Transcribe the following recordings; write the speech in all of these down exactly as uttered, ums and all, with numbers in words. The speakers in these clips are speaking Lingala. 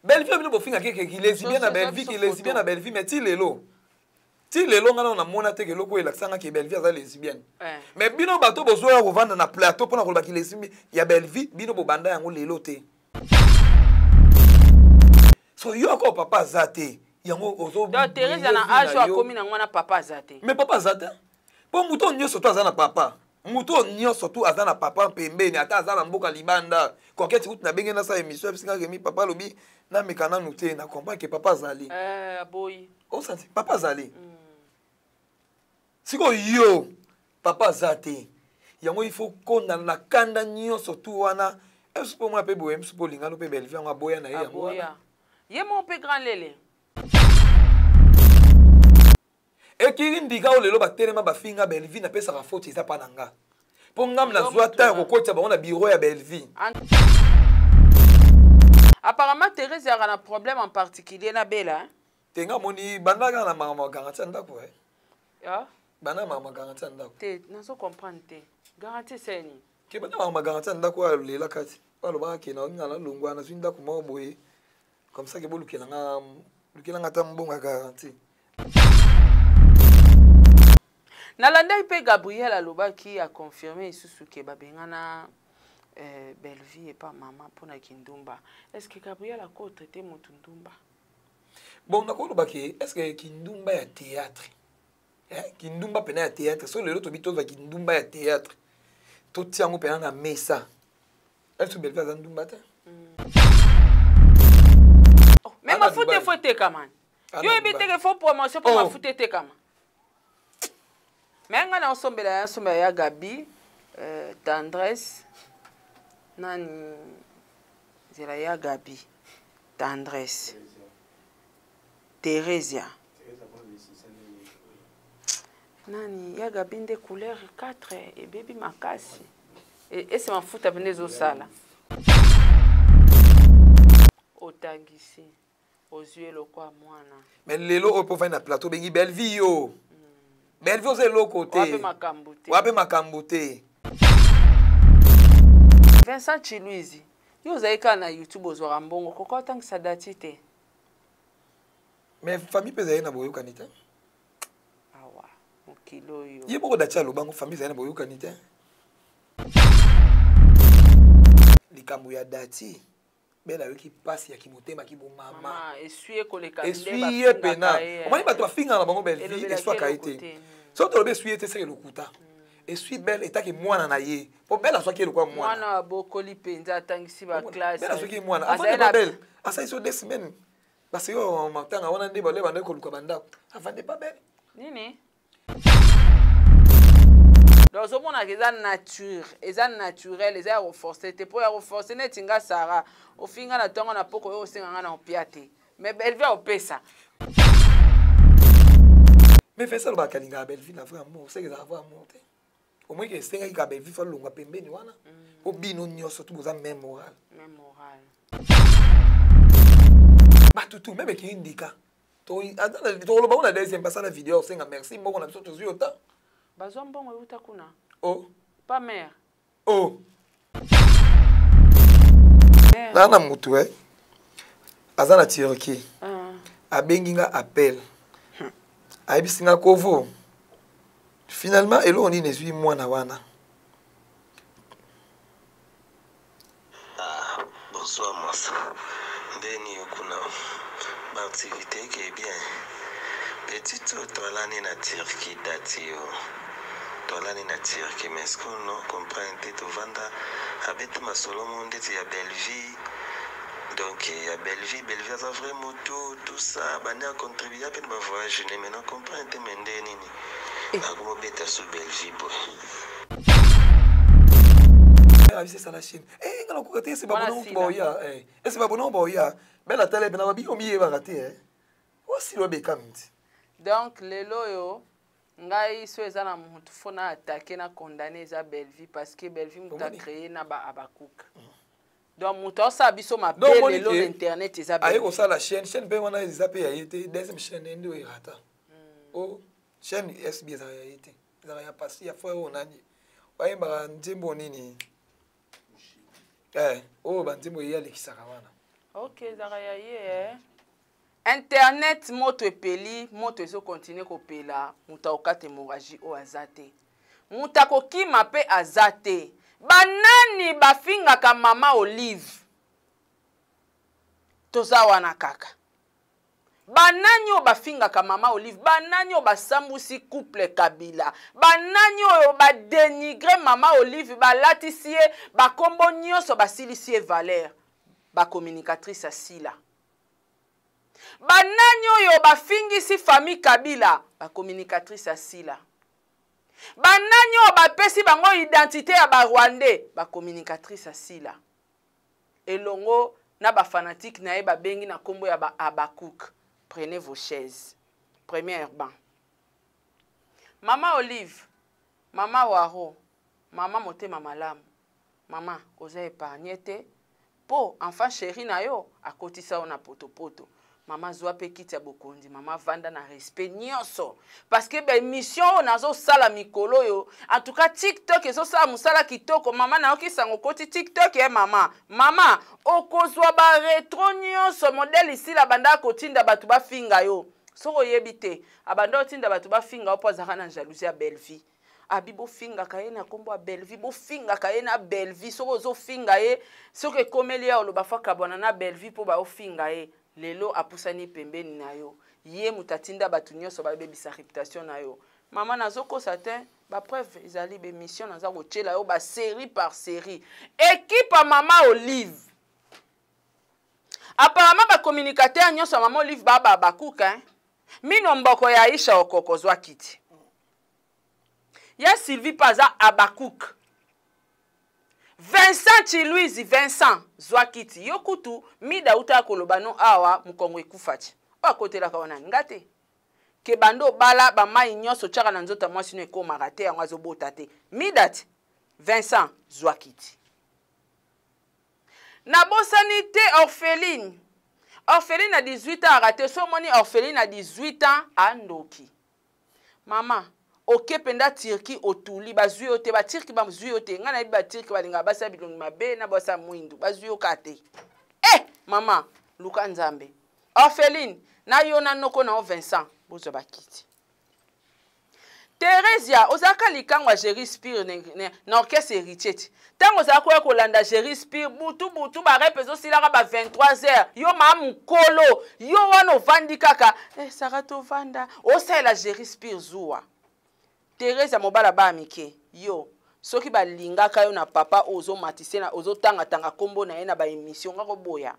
Belleville bino bofinga ke ki lesbien na Belleville ki lesbien na Belleville mais ti lelo. Ti lelo ngana na mona te ke loko elaksanga ke Belleville za lesbienne. Mais bino bato bozo ya kovanda na plateau pona koloba ki lesbien ya Belleville bino bobanda yango lelo te. So yo ko papa zate yango ozo. Donc Thérèse na âge a komi na ngwana papa zate. Mais papa zate. Po muto nyoso to azana papa. Muto nyoso to azana papa pembeni ata azana mboka libanda. Koketi ut na benga na sa émission bisinga ke mi papa lobi na mekana nuté na comprendre que papa zali. Eh boy. O santi papa zali. Siko yo papa zate. Yango il faut qu'on na kanda nyoso to wana. Est-ce que moi pe boyem so polinga lo pe Belleville nga boya na yango. Boya. Ye mon pe grand lele. Et qui indique au lelo ba telema ba finga Belleville na pesa ka faute isa pa nanga. Po ngam na zwa ta ko kota ba na bureau ya Belleville. Apparemment Thérèse a un problème en particulier na Bella. Tenga moni bandaka na mama garantie ndako eh. Ya? Bana mama garantie ndako. Te na so comprendre te. Garantie c'est ni. Ke bana mama garantie ndako ya lela kati. Balo ba ke na ngala lungwa na swinda ko mo boye. Comme ça que bolu ke nga lukela ngata mbonga garantie. Nalanda ipe Gabriel Alobaki a confirmé isusu ke babengana euh, Belleville et pas maman pour na Kindumba. Est-ce que Gabriel a quoi traité Mutundumba? Bon, d'accord, est-ce que Kindumba est théâtre? Eh, Kindumba pena ya théâtre. So le lot obito va Kindumba ya théâtre. Tout tient au pena na mesa. Est-ce que Belleville a Kindumba ta? Mais ma foute faut te kaman. Yo ebite que faut promotion pour ma foute te kaman. Mais on a ensemble là, ensemble ya Gabi, euh, Tendresse, nani, zela ya Gabi, Tendresse, Thérèse, nani ya Gabi de couleur quatre et baby makasi. Et et c'est ma foot à venir au sala. Otangisi, aux yeux le quoi moi na. Mais lelo au pour faire na plateau bengi Belleville yo. Belleville c'est l'autre côté. Wape makambuté. Wape makambuté. Vincent Chiluizi. Yo zaika na YouTube ozwa mbongo koko tangi sadati te. Mais famille pesa na boyo kanita. Awa, mokilo yo. Ye boko dacha lobango famille za na boyo kanita. Likambo ya dati. Bela yo ki passe ya kimotema ki bo mama. Mama, essuie koleka ndeba. Essuie pena. Omani bato afinga na bango Belleville essuie kaite. So to be essuie te se lokuta. Essuie belle eta ki mwana na ye. Po belle so ki lokwa mwana. Mwana bokoli penza atangisi ba classe. Belle so ki mwana. Avant de belle. Asa iso deux semaines. Parce que on matanga wana ndeba le bande ko luka banda. Avant de pas belle. Nini? Donc au monde eza nature, eza naturel, eza renforcé te pour renforcer netinga Sarah. Au finga na tonga na poko yo singa na opiate. Mais Belleville au pesa. Mais fais ça le bakalinga Belleville na vrai amour, c'est que ça va monter. Au moins que singa ka Belleville fa longa pembeni wana. Po bino nyoso tout boza même moral. Même moral. Ba tout même qui indica. To attends, to lo ba on a deuxième passer la vidéo singa merci mboko na biso to zuyo ta. Bazwa mbongo yuta kuna. Oh. Pas mère. Oh. Nana mutu eh. Azana Tiraki. Ah. Abenginga appel. Aibisinga kovo. Finalement elo oni nezui mwana wana. Ah, bonsoir Massa. Ndeni kuna ba activité qui est bien. Petit tolani na Tiraki datio. Tolani na Tiraki mais ce qu'on non comprend tout vanda habite ma solo monde ya Belleville. Donc il y a Belleville, Belleville a vraiment tout, tout ça, bani a contribué à peine ma voyage, mais maintenant comprend te mende nini. A comment bête sur Belleville boy. Ah c'est ça la Chine. Eh ngalo ko te c'est ba bono boya eh. Eh c'est ba bono boya. Bela tele bena babi omiye ba raté eh. Aussi lo be kamti. Donc lelo yo ngai so ezana mutu fona attaquer na condamner za Belleville parce que Belleville muta créé na ba abakuka. Donc muta sa biso ma belle lo internet eza Belleville. Aye ko ça la chaîne chaîne pe wana eza pe ya été deuxième chaîne ndo irata. Oh chaîne S B za ya été. Za ya passer ya fois onani. Waye ba nzembo nini? Eh, oh ba nzembo ya lekisaka wana. Ok, Zaraya ye. Internet moto epeli, moto ezo continue kopela, muta okate hémorragie o azate. Muta kokima pe azate. Banani bafinga ka mama Olive. Toza wana kaka. Banani o bafinga ka mama Olive, banani o basambusi couple Kabila, banani o ba dénigrer mama Olive, ba latisie, ba kombo nyonso basilisie Valère, ba communicatrice asila. Banani o bafingisi famille Kabila, ba communicatrice asila. Banani o bapesi bango identité ya ba Rwandais, ba communicatrice asila. Elongo na ba fanatique na ye ba bengi na kombo ya ba Abakouk. Prenez vos chaises. Premier banc. Maman Olive, Maman Waro, Maman Motema Malamu, Maman, oza épargné te. Po, enfant chéri na yo, a kotisa ona poto poto. Maman zwa pe kiti ya bokondi, Maman vanda na respect nyonso. Parce que ben mission on azo sala mikolo yo. En tout cas TikTok ezo sala musala kitoko. Maman na oki sango koti TikTok e maman. Maman, okozwa ba retro nyonso modèle ici la banda kotinda batu ba finga yo. Soko yebite, abanda otinda batu ba finga opo zaka na jalousie ya belle vie. Abi bo finga kaye na kombo a belle vie, bo finga kaye na belle vie. Soko zo finga ye, soko komeli ya oloba fa kabona na belle vie po ba o finga ye. Lelo apusani pembeni na yo. Ye mutatinda batu nyonso ba bebisa réputation na yo. Maman nazoko satin, ba preuve ezali be mission naza ko tchela yo ba série par série. Équipe à Maman Olive. Apparemment ba communicateur nyonso Maman Olive ba ba Abakouk hein. Mino mboko ya Aisha okoko zwa kiti. Ya Sylvie Paza Abakouk. Vincent Chilouise Vincent Zwakiti yokutu mida uta kolobano awa mukongo ekufati ba kotela ka wana ngate ke bando bala ba mai nyonso chaka na nzota mwasi no ekoma rate yango azobota te midati Vincent Zwakiti na bosanité orpheline orpheline à dix-huit ans raté so moni orpheline à dix-huit ans andoki maman oke penda tirki otuli bazui ote ba tirki ba mzui ote ngana ba tirki balinga basa bilongi mabe na basa mwindu bazui okate eh mama luka nzambe orpheline na yona noko na Vincent bozo bakiti Teresia ozaka likangwa Jerry Spear na orchestre héritier tango zako ya kolanda Jerry Spear butu butu ba repezo silaka ba vingt-trois heures yo ma mukolo yo wana vandi kaka eh sarato vanda osela Jerry Spear zuwa Teresa mobala ba mike yo soki ba lingaka yo na papa ozo matise na ozo tanga tanga kombo na ye na ba émission ngako boya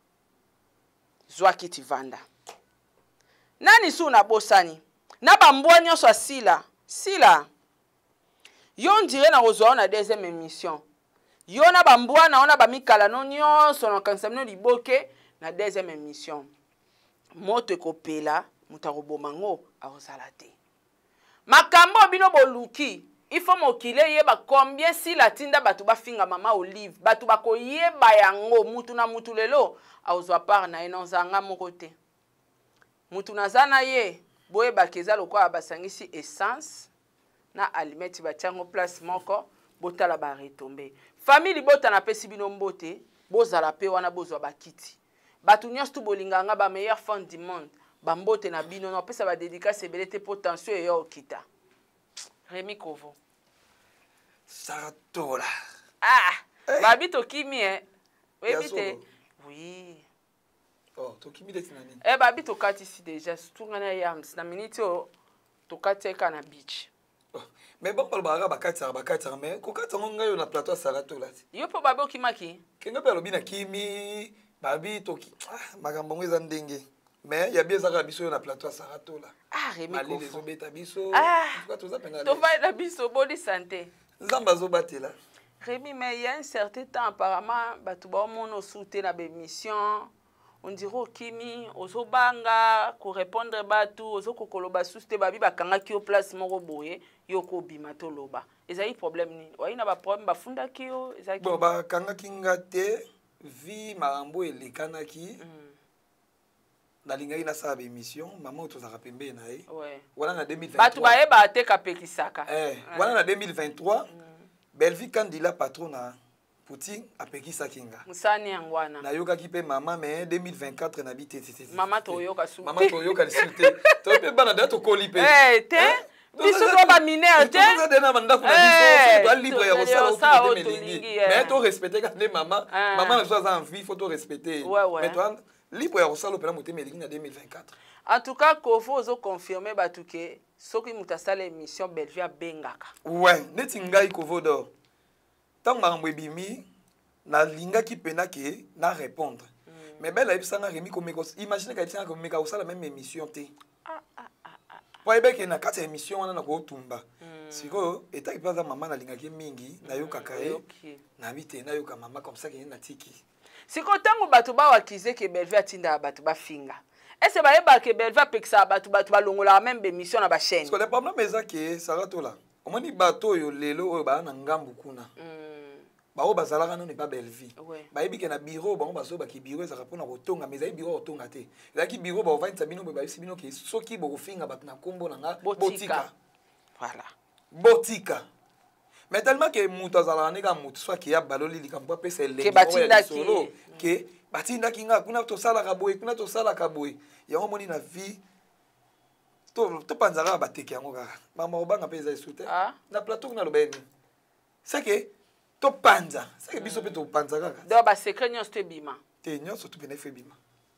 Zwakiti vanda nani su na bosani na ba mbwa nyonso asila sila yo ndire na ozwa na deuxième émission yo na ba mbwa na ona ba mikala no nyonso na kansamino liboke na deuxième émission moto ekopela mutarobomango aozala te makambo bino boluki ifo mokile yeba combien si la tinda batu bafinga Mama Olive batu bako yeba yango mutu na mutu lelo aozwa par na eno zanga moko te mutu na zana ye boye bakeza lokwa basangisi essence na alimeti batiango place moko botala ba retomber famille bota na pesi bino mbote bozala pe wana bozwa bakiti batu nyonso bolinganga ba meilleur fond du monde bambote na bino na pesa ba dédicace belete potentiel yo okita Rémi Kovo Saratola ah hey. Babi tokimi eh webite oui oh tokimi deti nani eh babi tokati si déjà surtout ngana yams na minute o tokati ka na beach oh mais bon balbara bakati bakati mais kokati ngonga yo na plateau Saratola yo po babi okimaki kenga pe lobi na kimi babi toki ah makambo ngeza ndenge mais ya bien zaka biso na plateau Saratola ah Rémi Kovo les obeta biso ah pourquoi toza penga to va la biso body santé Zamba zo batela Rémi mais il y a un certain temps apparemment batu ba mono souté na bémission on dirait kimi ozobanga ko répondre batu ozoko koloba souté babi bakanga ki au place moko boye yoko bima to loba ezali problème ni oyi na ba problème bafunda ki yo ezali bon bakanga kinga te vi marambo elekanaki nalingai na sa émission maman tozaka pembe na ye wana na deux mille vingt-trois batu baye ba te kapekisaka eh wana na deux mille vingt-trois Belleville Kandila patron na Poutine apekisa kinga. Musani yangwana. Na yoka ki pe mama mais deux mille vingt-quatre na bité tete. Mama toyoka su. Mama toyoka lisuté. To pe bana da to kolipe. Eh, te. Biso to ba mineur te. To dena manda kuna biso, to libre ya osala o melingi. Mais to respecter quand les maman, maman na soit en vie, faut to respecter. Mais toi libre ya osala pela moté melingi na deux mille vingt-quatre. En tout cas, Kovo ozo confirmer batuke soki mutasala émission Bellevue bengaka. Ouais, neti ngai Kovo do. Tant que bimi na linga ki pena ke na répondre mais belle ebisa na remi comme imagine ka tina comme meka osala même émission té ah ah ah pour ebe ke na kati émission wana na ko tumba siko eta ki paza mama na linga ki mingi na yo kakae na bité na yo ka mama comme ça ke na tiki siko tango batu ba wakize ke Bellevue atinda batu ba finga est-ce ba eba ke Bellevue peksa batu batu ba longola même émission na ba chaîne parce que le problème est que ça va tout là au moins ni bateau yo lelo oyo ba na ngambu kuna ba o bazalaka no ne pas Bellevue ba yebi ke na bureau ba o baso ba ki bureau za rapona ko tonga mais za bureau o tonga te la ki bureau ba o vingt sabino ba yisi bino ke soki bo finga ba na kombo na nga botika voilà botika mais tellement que mutu azala ne ka mutu soit ki ya baloli likambo pe se le ke batinda ki ke batinda ki nga kuna to sala ka boy kuna to sala ka boy ya o moni na vie to to panzara ba teki yango kaka mama obanga pe za isute na plateau na lobeni c'est que to panza c'est que biso pe to panza kaka do ba secret nyos te bima te nyos to pena fe bima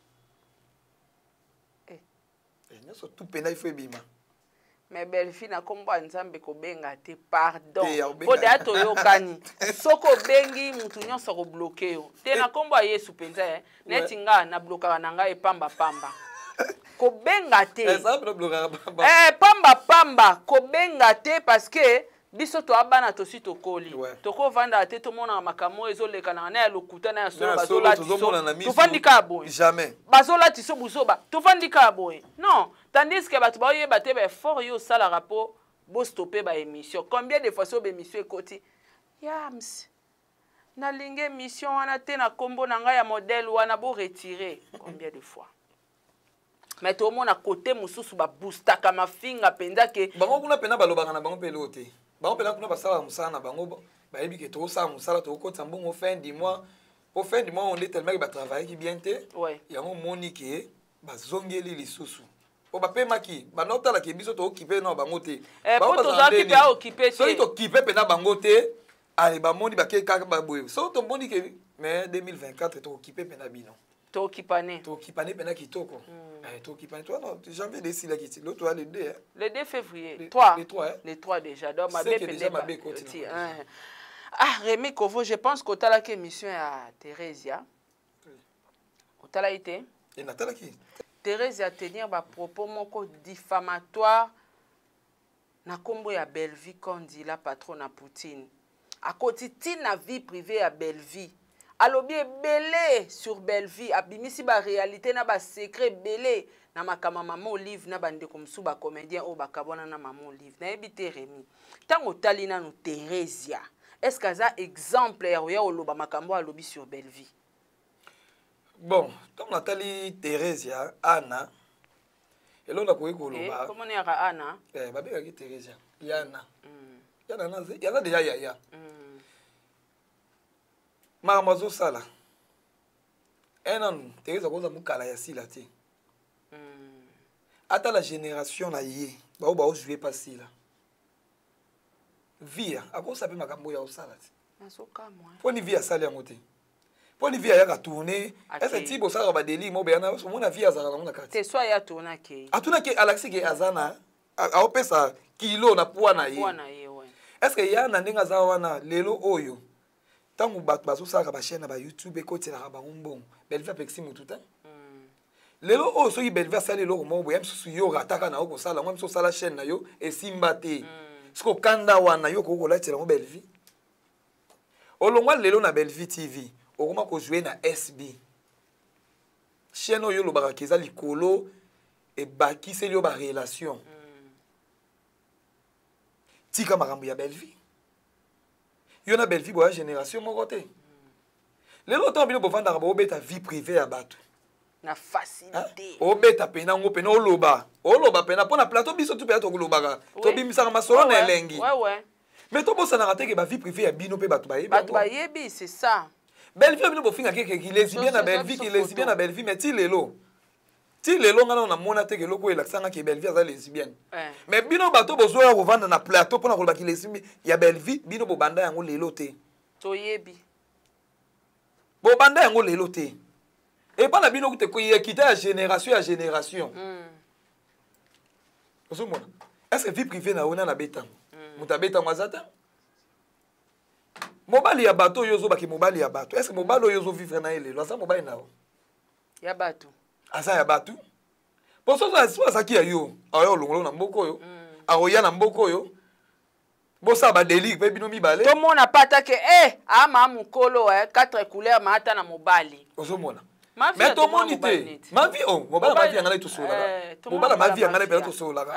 eh eh nyos to pena fe bima mais Bellevue na kombo nzambe ko benga te pardon o da to yokani soko bengi mutu nyos ko bloquer yo te na kombo Yesu penza eh netinga na bloquer na nga e pamba pamba ko benga te eh pamba pamba ko benga te parce que biso to abana to si to koli to ko vanda te to mona makamo ezoleka na na lokuta na so bazola to fandika boy jamais bazola ti so buzoba to fandika boy non tandis que batu ba yeba te be fort yo sala rapport bo stopper ba émission combien de fois so be émission ekoti yams na linge émission wana te na kombo na nga ya modèle wana bo retirer combien de fois mais to mona côté mususu ba boostaka mafinga penza ke bango kuna pena balobanga na bango pelote bango pena kuna basala musana bango ba yebi ke to sa musala to ko tsambongo fin du mois au fin du mois on est tellement ba travailler qui bien te yango monique bazongeli lisusu o ba pema ki ba nota la ke biso to occuper na bango te ba to za occuper a occuper te so to occuper pena bango te allez ba moni ba ke kaka ba boye so to moni ke mais deux mille vingt-quatre to occuper pena bino to occupane to occupane pena kitoko eh to occupane toi non janvier décile là qui l'autre le deux le deux février trois les trois les trois déjà donc ma bé déjà ma bé continue ah Rémi Kovo je pense que tu as la émission à Thérésia tu as la été et Nathalie qui Thérésia tenir ba propos moko diffamatoire na kombo ya Bellevue kondi la patron na Poutine à côté na vie privée à Bellevue alobi belé sur Bellevue abimisi ba réalité na ba secret belé na makama mama Olive na bande comme sou ba comédien o ba kabona na mama Olive na ebité Rémi tango tali na no Thérésia est-ce que ça exemple ya oloba makambo alobi sur Bellevue bon comme Nathalie Thérésia Anna elo na ko ekoloba eh comment ya Anna eh ba beka ki Thérésia Yana yana na yana déjà ya ya Mamazo sala. Enan, Teresa koza mukala ya sila te. Ata la génération na yé, ba o ba o jouer pas sila. Via, ako sape makambo ya osala te. Nasoka moi. Poni via sala yango te. Poni via ya ka tourner, est-ce que tibo sala ba deli mo be na so mona via sala na kati. Te so ya tourner ke. Atuna ke Alexis ke azana, a opesa kilo na poa na yé. Poa na yé ouais. Est-ce que ya na ndinga za wana lelo oyo? Tango bato bazosala ba chaîne ba YouTube ekotela ba mbongo Bellevue pexi mututa lelo o soki Bellevue sala lelo mo boyam susu yo rataka na oko sala ngam so sala chaîne na yo esimba te siko kanda wana yo ko kolatela mo Bellevue olongwa lelo na Bellevue T V okoma ko jouer na S B chaîne yo lo barakeza likolo e bakiseli yo ba relation tika makambo ya Bellevue yo na Bellevue boya génération moko te lelo to bino bovanda ba obeta vie privée ya bato na facilité obeta pena ngo pena oloba oloba pena pona plateau biso tu pena to kolobaka to bimisaka masolo na elengi ouais ouais mais to bossa na raté que ba vie privée ya bino pe bato bayebi bato bayebi c'est ça belle vie bino bofinga ke ke lesbien na belle vie ki lesbien na belle vie mais ti lelo ti lelo ngana na mona te ke loko elaksanga ke belle vie za lesbienne mais bino bato bozoya kovanda na plateau pona koloba ki lesbien ya belle vie bino bobanda yango lelo te toyebi bobanda yango lelo te et pas na bino ko te ko yekita ya génération ya génération ozomona est-ce que vie privée na ona na betango muta betango azata mobali ya bato oyo ozobaki mobali ya bato est-ce que mobali oyo ozovivre na ye lelo aza mobali na yo ya bato aza ya bato po so azaki ya yo aoya olongolo na mboka oyo aoya na mboka oyo bosala badélire mpe bino mibale tomona pata ke e ama mokolo quatre couleur maata na mobali ozomona mais tomoni te mavi o mobala mavi yanga na tosololaka mobala mavi yanga na pena tosololaka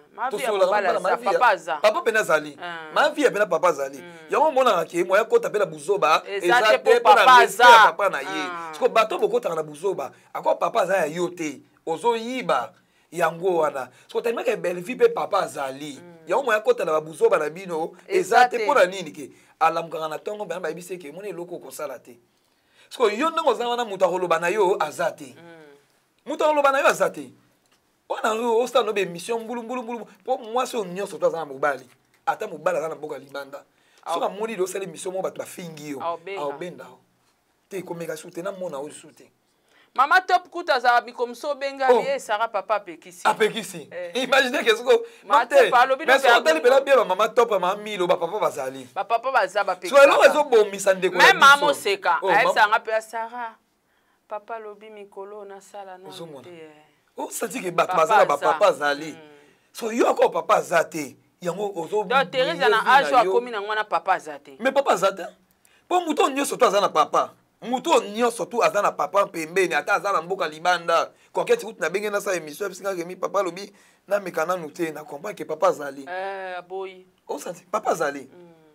papa pena azali mavi ya pena papa azali yango omonaka ke moya kota mpe na buzoba eza te mpona respect ya papa na ye siko bato bokotaka na buzoba ako papa aza ya yo te ozoyiba yango wana siko talimaka belle vie mpe papa azali yango moya kota na babuzoba na bino eza te mpona nini ke alamukaka na ntongo mpena bayebisi ke emoni eloko okosala te siko yo ndenge oza wana moto akoloba na yo aza te moto akoloba na yo aza te wana yo osala no bemission mbulumbulumbulu mpo mwasi oyo nyonso to aza na mobali ata mobali aza na mboka libanda soki amoni de osala émission mo bato bafingi yo aobenda o te ekomeka su te namona oyo su te mama top kuta za bikomso obenga ye sara papa apekisi apekisi imagine ke soko mate mais so otali pela bien mama top mama milo ba papa bazali ba papa baza ba pekisi so elo ezo bomisa ndeko même mama oseka ayesanga pe sara papa lobi mikolo na sala na te o senti ke bato bazala ba papa azali so yo ako papa azate yango ozo donc Teresa na âge akomi na ngwana papa azate mais papa azate po muto nyonso to azana papa muto nyonso tu aza na papa pembeni ata aza na mboka libanda koketi kutu na benge na sa émission bisinga ke mi papa lobi na mekana nu te na comprendre que papa azali eh aboyi o senti papa azali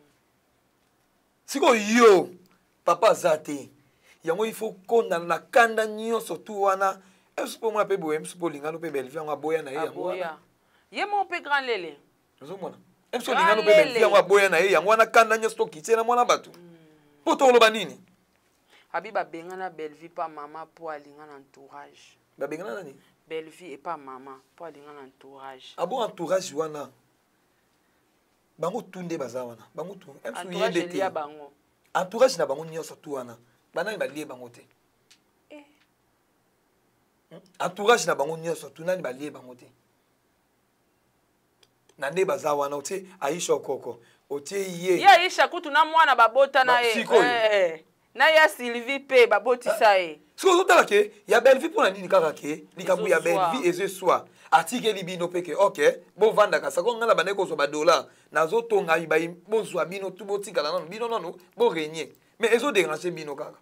siko yo papa azate yango il faut konda na kanda nyonso tu wana est-ce que moi pe boye msu polingano pe belle vie ngo aboya na ye yango wana ye mo pe grand lele ozomona est-ce que lingano pe belle vie ngo aboya na ye yango wana kanda nyonso to kitena mwana batu po to loba nini abi babengana belle vie pa mama po alingana entourage babengana nani belle vie et pas maman po alingana entourage abo entourage wana bango tunde baza wana bango tu entourage liya bango entourage na bango nyonso tu wana banani balie bango te entourage na bango nyonso tu nani balie bango te na nde baza wana otie Aisha Okoko otie ye ye Aisha kutu na mwana babota na ye na ya Sylvie pe babotisa ye so ozotala ke ya belle vie mpona nini kaka ke likambo ya belle vie ezeswa atikeli bino mpe ke ok bovandaka sako ngana bande kozwa badolar nazotonga bayi bozwa bino tu botikala nano bino nano borenie mais ezodérange bino kaka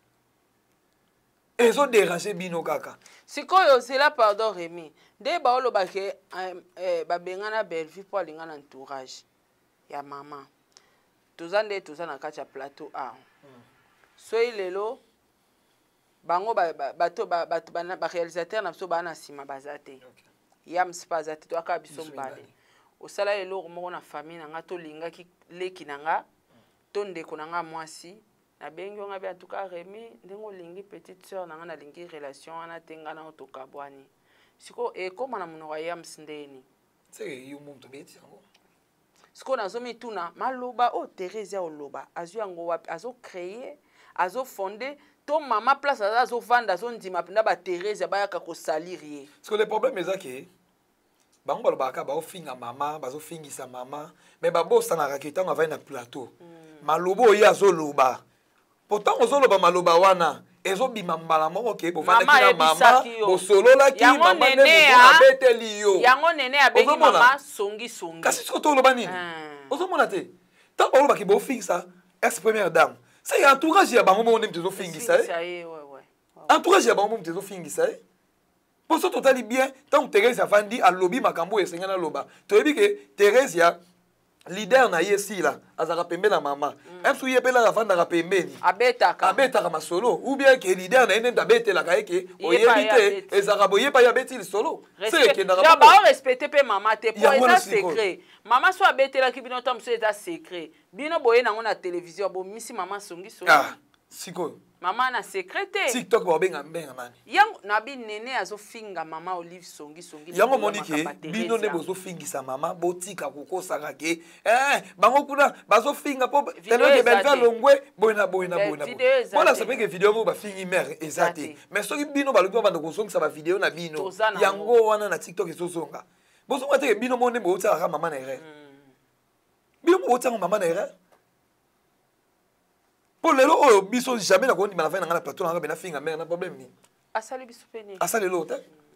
ezodérange bino kaka sikoyo zela pardon Rémi nde baoloba ke babengana belle vie po alingana entourage ya mama toza nde toza na kati ya plateau a soki lelo bango bato baréalisateur na biso baa na nsima baza te yams mpe aza te toyaka biso mbale osala eloko moko na famille na nga tolingaki leki na nga to ndeko na nga mwasi nabengi yo nga be atuka Rémi ndenge olingi petite sœur na nga nalingi relation wana te nga na tokabwani siko ekóma na monoko ya yams ndeni siko nazomituna maloba o Teresa oloba azwi yango wapi azocreye azofondé to mama place azovanda azondima mpena ba Teresa bayaka kosalir ye parce que le problème eza ke bango balobaka baofinga mama bazofingisa mama mais babosanaka ke ntango avai na plateau maloba oyo azoloba pourtant ozoloba maloba wana ezobima mbala moko ke bovandaki na mama bosololaki mama nde moto abeteli yo yango nene abengi mama songisongi kasi siko toloba nini ozomona te ntango balobaki bofingisa ex première dame c'est entourage ya bango mo ndem tozofingisa entourage ya bango mo tozofingisa po so totali bien ntango Teresa afandi alobi makambo esengana aloba toyebi ke Teresa leader na ye sila azaka pembe na mama même si ye pela la vanda ka pembeni abetaka abetaka masolo ou bien que leader na ene ndabetela ka eke oyebite ezaka boye pa ya beti solo c'est que na ba respecter pe mama te pour ça secret mama so abetela ki bino tam so eza secret bino boye na ngona télévision bo misi mama songi so ah siko mama na secrétaire TikTok ba benga mbenga nani yango na bi nene azo finga mama Olive songi songi yango monike bino ne bozo fingisa mama botika kokosaka ke eh bango kuna bazo finga po tellement que belle va longwe boina boina boina voilà ça fait que vidéo mo ba fingi mère exacte mais soki bino ba luki ba ndoko songisa ba vidéo na bino yango wana na TikTok ezozonga bozo ngate bino mo ne bo tsaka mama na ere bino mo tsaka mama na ere pour le lot oyo biso jamais na ko ndima na fin na ngana plateau na bena finga mère na problème ni asali biso peni asali lo ta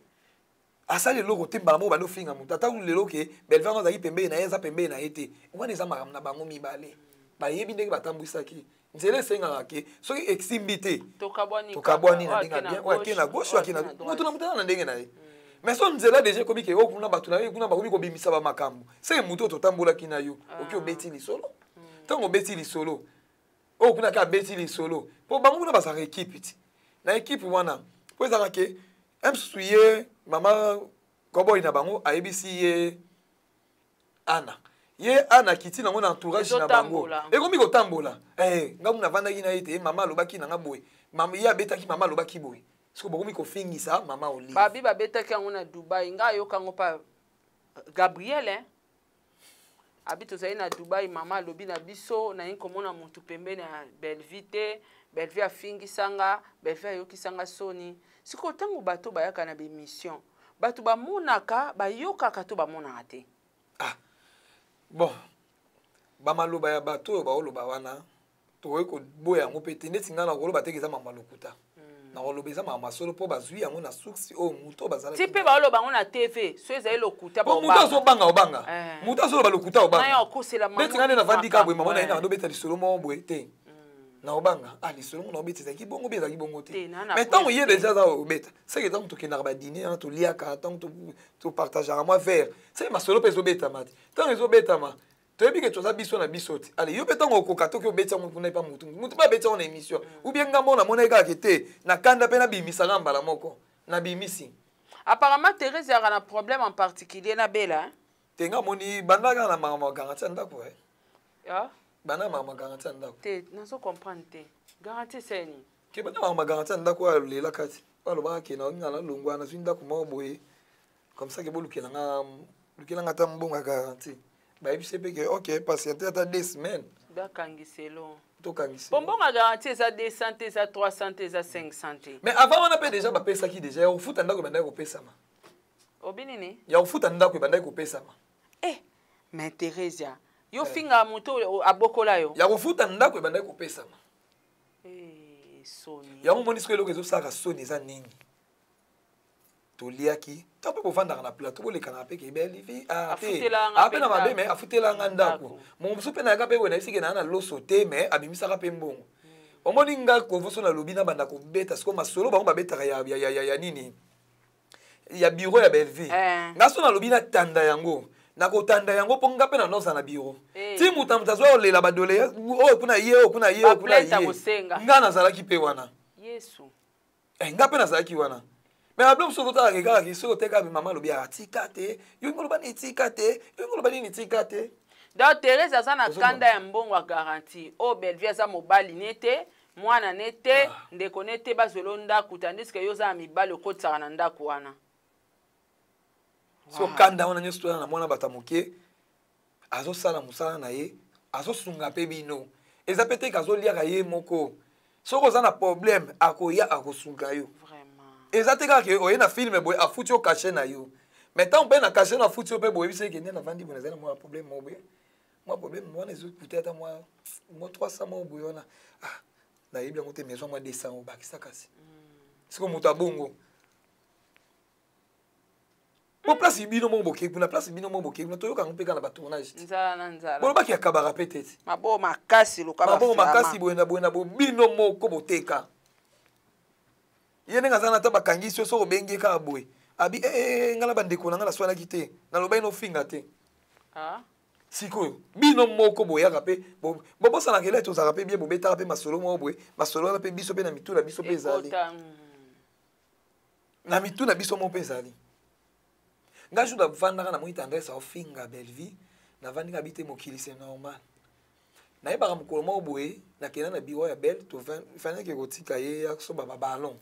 asali lo ko temba mo ba no finga muta ta le lo ke belle va ngazaki pembe na yeza pembe na yete ngwana eza makam na bango mibale ba yebi ndenge batambwisaki nzele senga ke soki eximbité tokabwani tokabwani na ndenge bien wa ke na gauche wa ke na mutu na mutana na ndenge na ye mais son nzela déjà komi ke okuna batu na ye kuna ba komi ko bimisa ba makambo c'est mutu totambola kina yo oki obeti lisolo tango beti lisolo oh kuna ka beti li solo po bango kuna basaka équipe ti na équipe wana po ezaka ke M suye mama kobo ina bango ayebisi ye ana ye ana kiti nango na entourage na bango ekomi kotambola eh ngamu na vandaki na ite mama alobaki na ngaboye mama ye abetaki mama alobaki boye siko bokomi kofingisa mama Olive babi babetaki yango na Dubai nga yokango pa Gabriel hein habito zai na Dubai mama lobi na biso na inkomona muntu pembeni ya Belleville te Belleville afingisanga Belleville ayokisanga soni siko tango bato bayaka na bemission bato bamonaka bayokaka to bamonaka te ah bon bamaloba ya bato baoloba wana tokoki koboya yango mpe te ndeti nga na koloba teke eza mama lokuta na koloba eza mama solo mpo bazwi yango na suksi oyo mutu bazala ti mpe baoloba yango na tv so ezali lokuta mutu azobanga obanga mutu azoloba lokuta obanga ndeti nga nde navandika boye mama na ye na ndobeta lisolo moko boye te na obanga ah lisolo ngo na obeta ezalaki bongo mpe ezalaki bongo te mais ntango ye deja aza obeta seke ntango tokendaka badine wana toliaka ntango topartageaka mwa vert seke masolo mpe ezobetama te ntango ezobetama toyebi ke toza biso na biso te ale yo mpe ntango okoka toki obeti yango kuna epa mutu mutu mpe abeti yango na émission ou bien ngambo namona ekaka te na kanda mpe nabimisaka mbala moko nabimisi apparemment Thérèse yaka na problème en particulier na Bella te nga moni bandaka na makambo ya garanti ya ndako e banda makambo ya garanti ya ndako te nazo comprendre te garanti seni ke banda makambo ya garanti ya ndako oyo alela kati balobaka ke naoninga nalongwa nazwi ndako moko boye comme ça ke bolukelanga lukelanga ata mbongo ya garanti bayebisi mpe ke ok patiente ata deux semaines bakangiselo tokangisi bonbongo ya garanti eza deux cents te eza trois cents te eza cinq cents te mais avant wana mpe déjà bapesaki déjà ya kofuta ndako ebandaki kopesama obi nini ya kofuta ndako ebandaki kopesama eh mais Thérèse yo finga moto abokola yo ya kofuta ndako ebandaki kopesama eh soni yango moni siko eloko ezosaka soni eza nini toliaki ta mpe bovandaka na plateau bolekana mpe kebelivi ape na mabe me afutelanga ndako momosu mpe nayaka mpe boye nayebisike naa na loso te me abimisaka mpe mbongo omoni nga kovoso nalobi na banda kobeta siko masolo bango babetaka ya nini ya bureau ya Belleville nga so nalobi natanda yango nakotanda yango mpo nga mpe na noza na bureau ti mutu mutu azwa olela badole oyo kuna ye oyo kuna ye oyo kuna ye nga nazalaki mpe wana nga mpe nazalaki wana mais ablo msoko ta kaka ki soko teka bi mama lobi atika te yo ngoloba ni tika te yo ngoloba ni tika te donc Thérèse aza na kanda ya mbongo ya garantie o Belleville aza mobali nete mwana nete ndeko nete bazolo ndako tandis que yo za mibali okotisaka na ndako wana so kanda wana nyonso tona na mwana batamoke azosala mosala na ye azosunga mpe bino eza mpe teke azoliaka ye moko soko oza na problème akoya akosunga yo eza te kaka oye na filme boye afuti yo caché na yo mais ntango mpe na caché na afuti yo mpe boye ebisi ekende navandi boye nazali na mwa problème moko boye mwa problème wana ezokute ata mwa trois cents moko boye wana nayebi yango te maison mwa deux cents obakisa kasi siko moto abongo po place bino moko bokei kuna place bino moko bokei kuna toyokanga mpe kaka na batournage te bolobaki akabaka mpe te mabongo makasi mabongo makasi boye na boye na bo bino moko boteka ye ndenge aza na ta bakangisi yo soko obengi kaka boye abi nga na bandeko na nga naswanaki te nalobai nofinga te sikoyo bino moko boyaka pe bobosana kele tozaka pe bien bobetaka pe masolo moko boye masolo wana pe biso pe na mitu na biso pe ezali na mitu na biso moko pe ezali nga juda vandaka na moi tendresse ofinga Belleville na vandika bite mokili c'est normal na yebaka mokolo moko boye nakenda na biro ya Belle tofandaki kotika ye akosoba babalon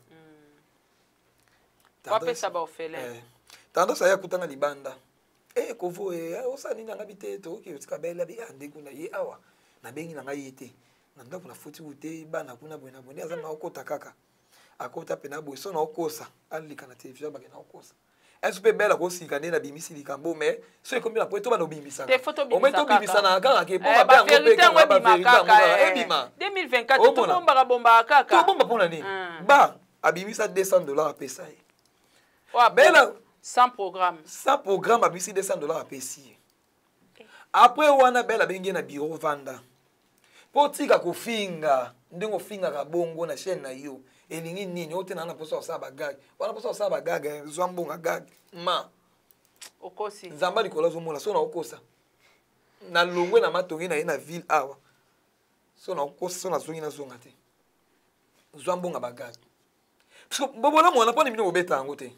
wapesa baofele tendresse aya kutanga libanda eh kovo eh osani nanga bite to ki utika Belle bi ande kuna ye awa na bengi nanga yete na ndako na futi ute bana kuna bwena bwena aza na okota kaka akota pena boye so na okosa alika na television bakena okosa est-ce que Belle ko sika na bimisi likambo mais so e kombi na po to bana obimisa o meto bimisa na kaka ke po ba ba ko pe ka ba verité ebima deux mille vingt-quatre to bomba ka bomba kaka to bomba pona ni ba abimisa deux cents dollars pesa ye wa Belle sans programme sans programme abimisi deux cents dollars pesi après wana Belle abengi na bureau vanda po tika ko finga ndingo finga ka bongo na chaîne na yo elingi nini ote na na posa osaba gag wana posa osaba gag zwambonga gag ma okosi nzamba likolo zo mola so na okosa na longwe na matongi na ye na ville awa so na okosa so na zongi na zonga te zwambonga ba gag parce que bobola mwana poni mino obeta yango te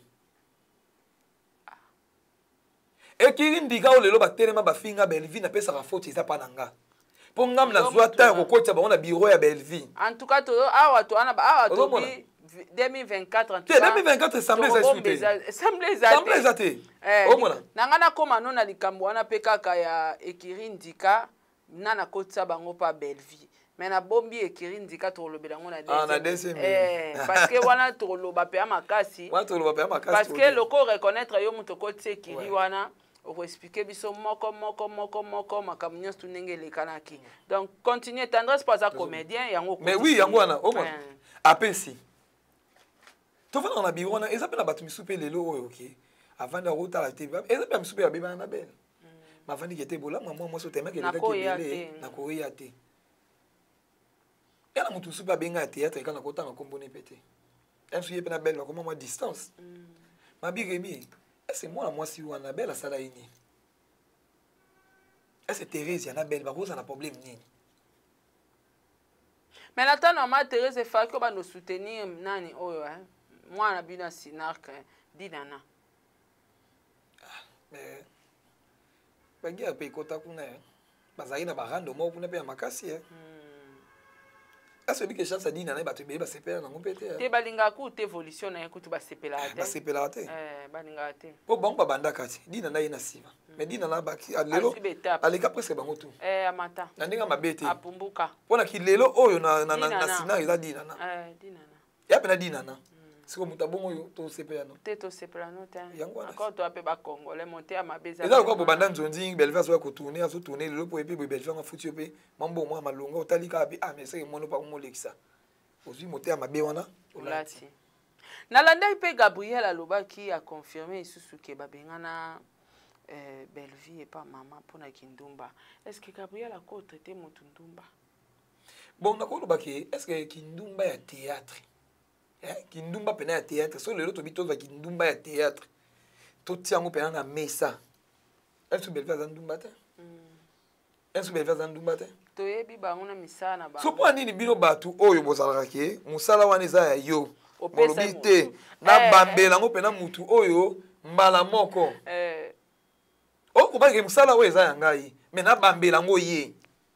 ekiri ndika o lelo batelema bafinga Belleville na pesa ka faute eza pa nanga pour ngam na zwa ta ko kota ba on a bureau ya Belleville en tout cas to awa to ana awa to bi deux mille vingt-quatre en tout cas deux mille vingt-quatre semble ça suite semble ça semble ça te o mona nangana koma no na likambo wana pe kaka ya ekiri ndika nana kota bango pa Belleville mais na bombi ekiri ndika to lobela ngona ah na deuxième eh parce que wana to loba pe amakasi wana to loba pe amakasi parce que loko reconnaître yo muto kota ekiri wana pour expliquer biso moko moko moko moko makamnyo tunenge le kanaki donc continuer tendresse pas à comédien yango mais oui yango wana o mona apesi to fana na biwana eza pe na batu misupe lelo oyo okay avant de rota la T V eza pe misupe ya beba na Belle ma vandi qui était bola moi moi so tema ke le ki na ko ya te yana mutu super benga théâtre kana kota na kombone pété un suye pe na Belle comme moi distance ma birebi c'est moi la moi si wana Belle sala ini est-ce Thérèse yana Belle ba ko ça na problème nini mais la tane ma Thérèse fa ko ba no soutenir nani oyo hein moi na bina sinark dinana mais bangi a pe kota kuna bazali na barando mo kuna pe makasi hein est-ce que chance a dit na ba te be ba sepela na ngopete te balinga ku te évolution na kutu ba sepela te ba sepela te eh balinga te po bango ba banda kati dina na ina siva mais dina na ba ki lelo aleka presque bango tout eh amata na ndinga mabete apumbuka pona ki lelo oyo na na na sina eza dina na eh dina na ya pe na dina na siko mutabongo yo to sepela no te to sepela no te encore to ape ba congolais monter à mabeza eza ko banda nzonzi Belleville so ko tourner so tourner lelo po epi Belleville nga futi pe mambo mo malonga otalika abi ah mais c'est mono pa mo lekisa ozui moter mabe wana olati nalanda pe Gabriel alobaki a confirmer isusu ke babengana euh Belleville et pas maman pona Kindumba est-ce que Gabriel a ko traiter Mutundumba bon nakoloba ke est-ce que Kindumba ya théâtre eh Kindumba pena ya théâtre so lelo to bito va Kindumba ya théâtre to tiango pena na mesa est-ce que Belleville za ndumba te est-ce que Belleville za ndumba te to yebi bango na misana ba so po nini bino batu oyo bozalaka ke musala wana eza ya yo molobi te na bambela ngo pena mutu oyo mbala moko eh o ko ba ke musala oyo eza ya ngai mais na bambela ngo ye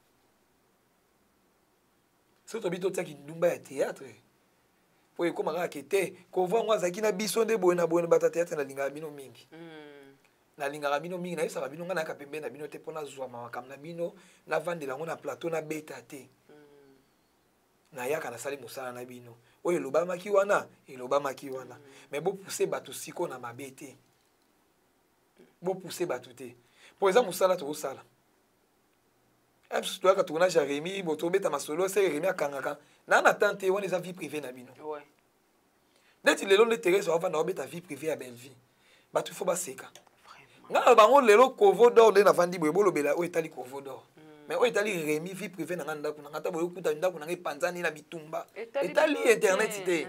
so to bito tiaki ndumba ya théâtre po ekoma kaka ke te kovwa ngo azalaki na biso nde boye na boye na bata théâtre nalingaka bino mingi nalingaka bino mingi nayebisaka bino ngai nayaka pembeni na bino te mpo nazwa makambo na bino navandela yango na plateau nabeta te nayaka nasali mosala na bino oyo elobamaki wana elobamaki wana mais bopuse bato siko na mabe te bopuse bato te mpo eza mosala tokosala toyaka tokona Jérémie botobeta masolo se Jérémie akangaka na na tante wana eza vie privée na bino neti lelo nde Thérèse avanda obeta vie privée ya Belleville bato fo baseka nga bango lelo Kovo d'or nde navandi boye bolobela oyo etali Kovo d'or mais oyo etali Rémi vie privée na nga ndako na nga ta boye okuta ndako na nga epanzani na bitumba etali internet te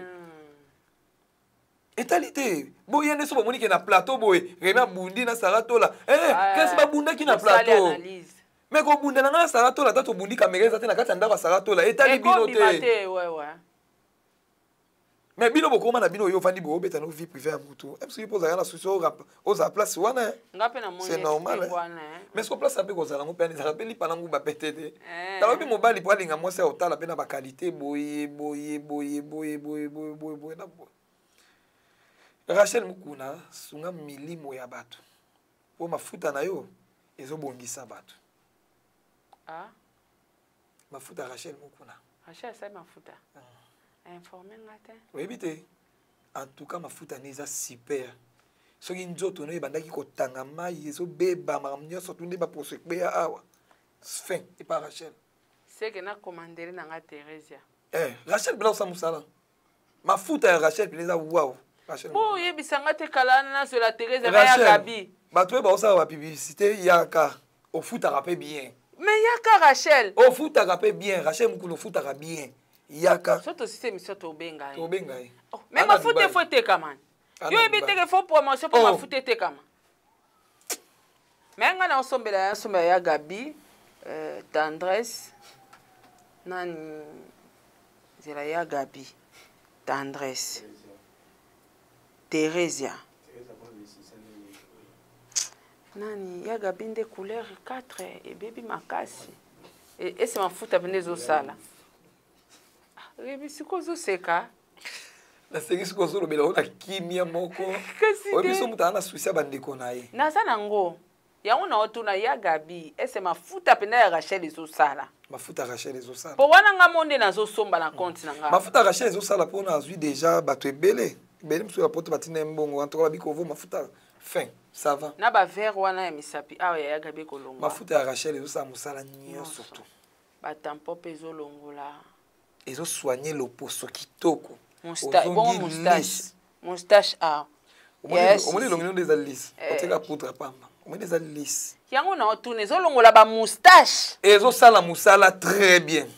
etali te boye nde so bomoni ke na plateau boye Rémi abundi na Saratola eh kasi babundaki na plateau mais ko bunda na ngana sara tola tato bundi kamera za te na kati ndaba sara tola etali bino te ouais ouais mais bino bokoma na bino yo fandi bo beta no vie privée ya mutu même si pose na solution au za place wana ngape na c'est normal mais ce place ape ko za ngo pe ni za pe li panangu ba petete ta lobi mobali po alinga mo se otala pe na ba qualité boye boye boye boye boye boye boye boye na boye Rachel Mukuna sunga milimo ya bato po mafuta na yo ezobongisa bato. Ah mafuta Rachel Mukuna Rachel sai mafuta informé ngate oui bité en tout cas mafuta neza super soki nzoto no ebandaki kotanga mai ezobeba makamnyo surtout nde ba prospect ya awa fin et pas Rachel c'est que na commander na nga Teresia eh Rachel bila usa musala mafuta ya Rachel neza wow Rachel oh yebisanga te kala na so la Teresia ya Gabi bato ba usa ba publicité yaka au foot rapé bien mais yaka Rachel au foot rapé bien Rachel Mukuna foot rapé bien yaka soto système soto benga to benga oh mais mafuta faut te kaman yo ebite ke faut promotion pour mafuta te kama mais nga na osombela ya sombela ya Gabi euh tendresse nani zela ya Gabi tendresse Teresia nani ya Gabi nde couleur quatre et baby makasi et et c'est mafuta venezo sala Rebi siko zo seka na seki siko zo lobela ona kimia moko obi so mutana suisa bandeko naye naza nango yango na otuna ya Gabi ese mafuta pena ya Rachel zo sala mafuta Rachel zo sala po wana nga monde na zo somba na compte na nga mafuta Rachel zo sala pona azui déjà bato ebele ebele mso ya poto batina mbongo en tout cas biko vo mafuta fin ça va na ba verre wana ya misapi awa ya Gabi kolongo mafuta ya Rachel zo sala musala nyo surtout ba tampo pezo longola ezo soigner le poso kitoko moustache bon moustache moustache ah yes omoni longino des alice oteka poudre pamba omoni des alice yango na otune zo longola ba moustache ezo sala musala très bien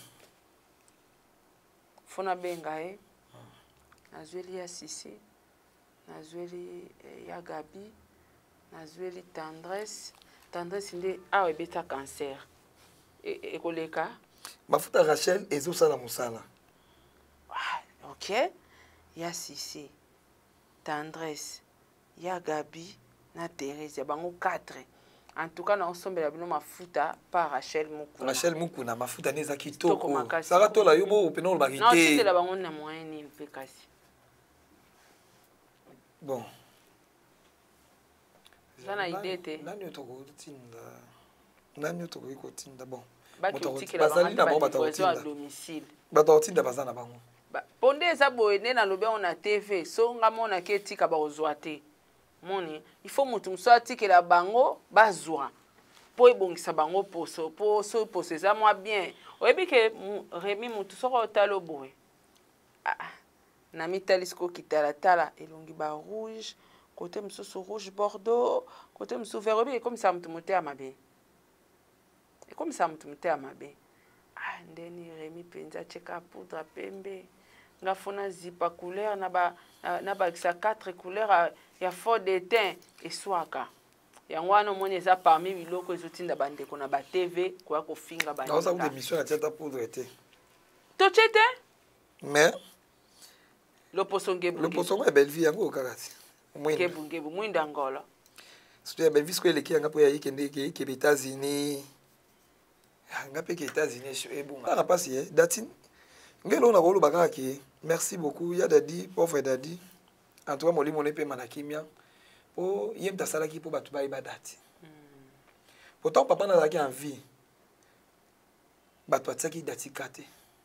fona benga eh nazweli ya Sisi nazweli ya Gabi nazweli tendresse tendresse nde awe beta cancer e koleka mafuta Rachel ezo sala musala ah OK ya Sisi tendresse ya Gabi na Teresia bango quatre en tout cas na osombela bino mafuta par Rachel Mukuna Rachel Mukuna mafuta neza kitoko sala tola yo mo opena lo bakite non c'est la bango na moyen ni pe kasi bon zana idée te nani otoko tinda nani otoko ko tinda bon bazali na bango bataotinda domicile bataotinda bazana bango ponde eza boye ne na lobe on na T V so nga mona ke tika ba ozwa te moni il faut mutu so atikela bango bazwa po ebongisa bango poso po so poso eza moi bien oyebi ke Remi mutu so ko talo boye ah na mitalisko kitala tala elongi ba rouge côté mususu rouge bordeaux côté mususu vert oyebi comme ça mutu mutu ya mabe et comme ça mutu mutu ya mabe ah ndeni Remi penza cheka poudre pembe nga fona zipa couleur na ba na ba sa quatre couleurs ya fond de teint et swaka yango wana moni eza parmi biloko ezotinda bandeko na ba T V kwa ko finga ba na ça une émission ya tata poudre te to chete mais le posonge le posonge est belle vie yango kakati mwinda ngebu ngebu mwinda ngolo c'est ya belle vie ce que eleki yanga po ya ikende ke ke États-Unis nga pe ke États-Unis e bunga na pasi eh datine ngelo na kolo bakaka ki merci beaucoup ya dadi pauvre dadi en tout cas molimo ne pe manakimia po yem ta sala ki po batu ba ibadati pourtant papa na zaki en vie batu atsaki dati kate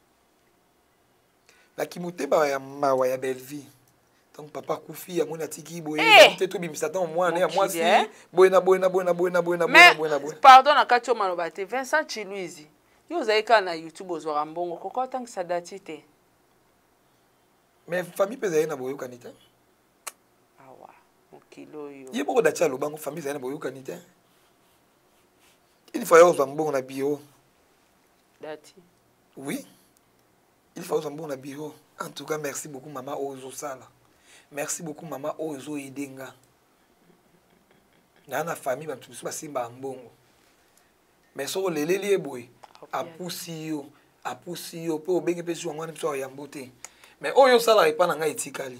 la kimute ba ya mawa ya belle vie donc papa kufi ya mona tiki boye te to bimisa tan moi ne moi si boyena boyena boyena boyena boyena boyena boyena pardon na kacho maloba te Vincent Chiluizi yo zaika na YouTube ozwa mbongo koko tangisa dati te mais famille pesa na boyo kanite awa mokilo yo yebo dati alo bango famille za na boyo kanite il faut yo ozwa mbongo na bio dati oui il faut ozwa mbongo na bio en tout cas merci beaucoup maman Ozo Sala merci beaucoup maman Ozo Edenga na na famille ba tubiso basimba mbongo mais so leleli eboy apusi yo apusi yo po bengi pe so ngwana biso ya mbote mais oyo sala epa na ngai etikali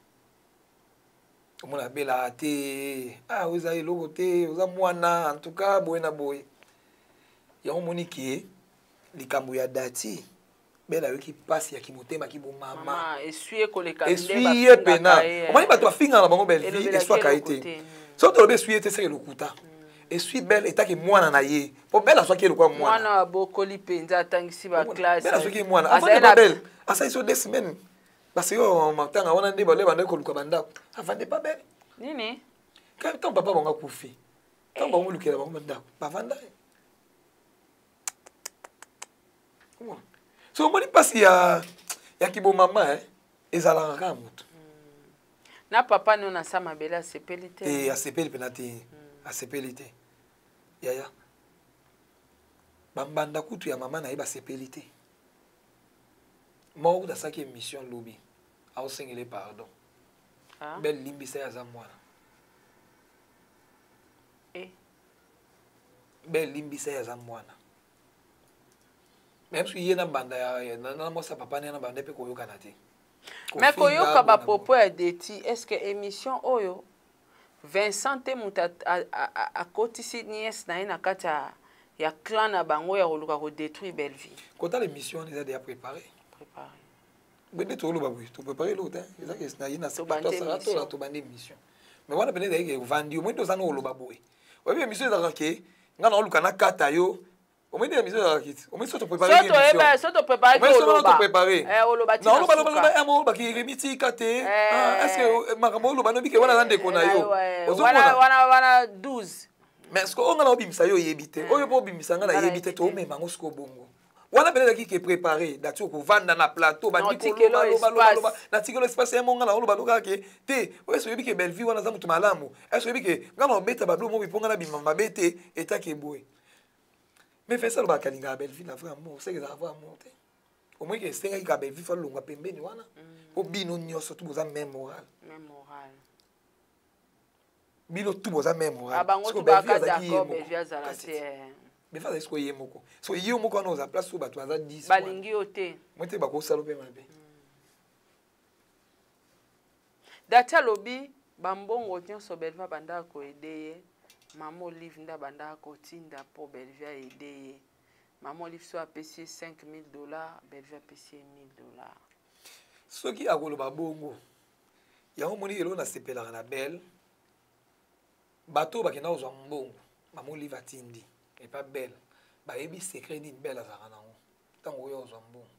omona bela te ah oza eloko te oza mwana en tout cas boye na boye yango moni ki likambo ya dati bela yoki pasi ya kimotema kibo mama mama essuie koleka essuie pena omani bato bafinga na bango belle vie essuie kaite so to lobe essuie te se lokuta essuie belle etaki mwana na ye po belle asoki eloko mwana mwana bokoli penza atangisi ba classe belle asoki mwana avant de belle asa so des semaines parce que on matanga wana ndi bale bande koluka banda avant de pas belle nini quand ton papa bonga kufi ton bongo lukela bango banda bavanda so omoni mpasi ya ya kibomama eh ezalaka kaka moto na papa no na sa mabele asepeli te te asepeli mpena te asepeli te yaya bambanda kutu ya mama na ye basepeli te moko kuta asaki émission lobi aosengele pardon belle limbisa ye aza mwana belle limbisa ye aza mwana même si yena banda ya na mosa papa ne na banda pe koyokana te mais koyoka ba popo ya deti est-ce que émission oyo Vincent te muta a kotisi nièce na ina kata ya clan na bango ya koluka ko détruire belle vie kota l'émission les a déjà préparé préparé bende to lo babu to préparer l'autre ça que na ina c'est pas ça to la to bande émission mais wana pene d'ailleurs vandi au moins to ça no lo babu oui émission za ke ngana oluka na kata yo au moins des missions à quitte au moins surtout préparer surtout eh ben surtout préparer que oloba préparer eh oloba ti non oloba oloba eh mo ba ki remiti kate ah est-ce que makambo oloba no bi ke wana nande kona yo wana wana wana douze mais est-ce que on ngana obimisa yo yebite oyo po obimisa ngana yebite to mema ngo sko bongo wana pele ki ke préparer dati ko vanda na plateau ba diko oloba oloba na tikelo espace ya monga na oloba loka ke te oyo so yebi ke belle vie wana za mutu malamu est-ce que yebi ke ngana obeta ba blo mo biponga na bimamba bete etake boy. Mais fais ça le bakalinga belle vie la vraie amour c'est que ça va monter au moins que c'est nga belle vie fa longa pembeni wana o bino nyoso tout boza même moral même moral bino tout boza même moral parce que belle vie d'accord belle vie azala te mais fa est-ce que yemoko so yemoko wana oza place so bato aza dix balingi ote moi te bako salo pe mabe data lobi bambongo nyonso belle va banda ko aider maman Olive nda banda kotinda pour Belvia aider maman Olive soit payé cinq mille dollars Belvia payé mille dollars ce qui a golo babongo ya moni elo na sepela na belle bato ba kena ozwa mbongo maman Olive atindi et pas belle ba yebi secret ni belle azaka nango tango yo ozwa mbongo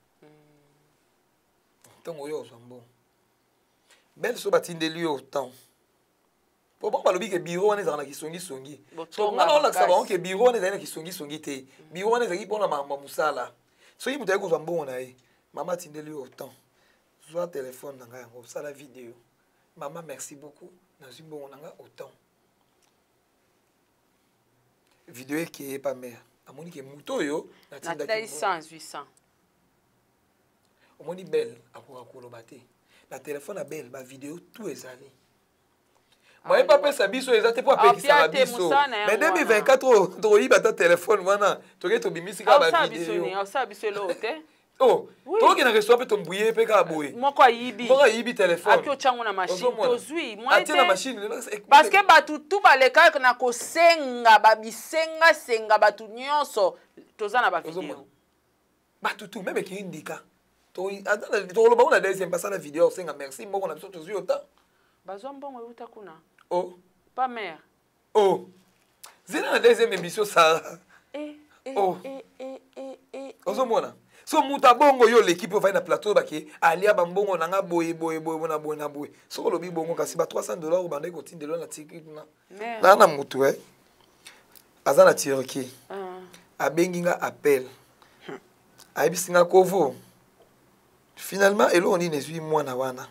tango yo ozwa mbongo belle so batindeli yo temps po bon balobi ke bureau wana ezaka na kisongi songi so ngana ola saba onke bureau wana ezali na kisongi songi te bureau wana ezali mpona mama musala soki moto ayi kozwa mbongo na ye mama atindeli yo autant zwa telefone na ngai yango osala video mama merci beaucoup nazwi mbongo na ngai autant video ekeye pa mare amoni ke moto oyo natindaki cent huit cents omoni belle akoka koloba te na telefone ya belle bavideo tout ezali moi pas pesa biso ezate po apekisa biso mais deux mille vingt-quatre toyiba ta téléphone wana toke tobimisi ka ba vidéo au sa biso lo te oh toke na restaurant pe tombuye pe ka boye moko ayibi moko ayibi téléphone akio chango na machine tozui moi ate na machine parce que batu tu baleka na ko senga babisenga senga batu nyonso tozana ba vidéo batu tu même ki indika to atana to lo ba ona deuxième passer la vidéo senga merci moko na biso tozui ota bazwa mbongo euta kuna oh pas mère oh zina na deuxième émission ça eh eh oh eh eh eh eh ozomona so muta bongo yo l'équipe va na plateau baki alia bambongo nanga boye boye boye na boye na boye so lobi bongo kasi ba trois cents dollars bande ko tindelo na ticket na na na mutu eh azana Turquie abenginga appel aibisinga kovo finalement elo on nezui mwana wana.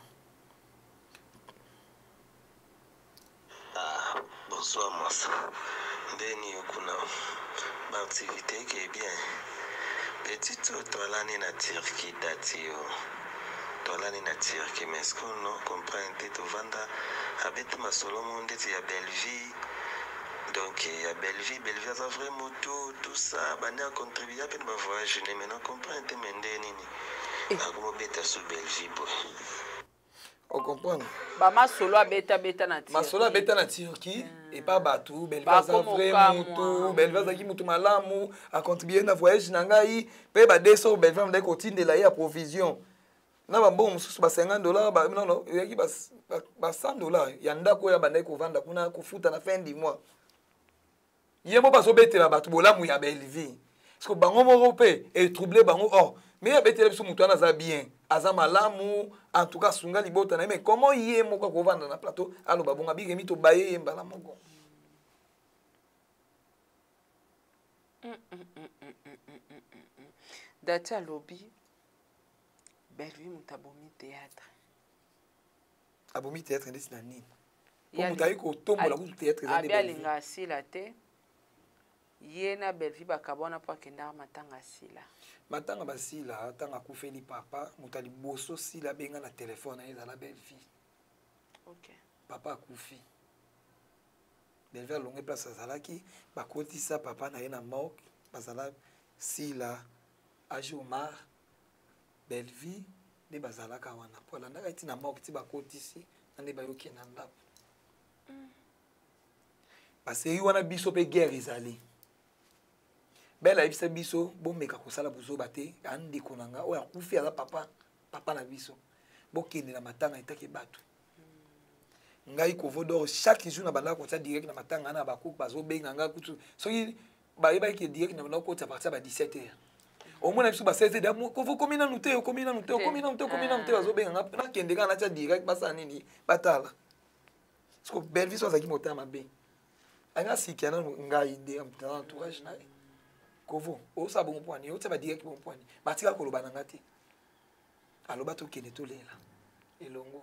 Bonsoir, Massa. Ndeni kuna activité qui est bien. Petit tout, toi là, ni na Turquie datio. Toi là, ni na Turquie, mais ce qu'on comprend, tu vanda, habite ma solo monde, tu as belle vie. Donc, il y a Belleville, Belleville, ça vraiment tout, tout ça. Bani a contribué à peine ma voyage. Mais non, comprends, tu m'as dit, comment bêta sous Belleville, boy. On comprend. Bah, ma solo a bêta bêta na Turquie. Ma solo a bêta na Turquie. Et pas bateau. Belleville, ça vraiment tout. Belleville, ça qui m'a tout malamu. A contribué à la voyage. Nangaï. Paye ba deux cents. Belleville, on a continué de la y a provision. Na ba bon mususu ba cinquante dollars ba non non yaki ba ba cent dollars yanda ko ya banda ko vanda kuna ko futa na fin du mois yemo ba so betela ba to bolamu ya Belleville parce que bango moko pe et troubler bango oh mais ya betela biso mutu ana za bien aza malamu en tout cas sunga libota na mais comment yemo ko vanda na plateau alo ba bonga bige mito baye mbala moko data lobby Belleville mutabomi théâtre. Abomi théâtre ndesi na nini? Pour mutayi ko tombola ku théâtre za Belleville. Abi alinga sila te. Yena Belleville bakabona pa kenda matanga sila. Matanga basila tanga kufeli papa mutali boso sila benga na téléphone eza la Belleville. OK. Papa kufi. Belleville longue place azalaki bakotisa papa na yena mok bazala sila Ajomar Belleville de bazalaka wana po landa ka tina mok ti bakotisi ande bayoki na ndap parce que wana biso pe guerre ezali bela ibisa biso bomeka kosala buzo bate andi konanga oya kufi ala papa papa na biso bokende na matanga itake bato ngai ko vodor chaque jour na banda ko tsa direct na matanga na bakuku bazo benga nga kutu soki ba yeba ki direct na banda ko tsa partir ba dix-sept heures au moins biso ba seize heures ko fo komina nute ko komina nute ko komina nute ko komina nute bazo benga na kende kana tsa direct basa nini batala parce que Belleville so zaki motama be anga sikiana ngai de amtana entourage na kovo o sa bon point o tsa ba direct bon point batika ko loba nanga te aloba to kende to lela elongo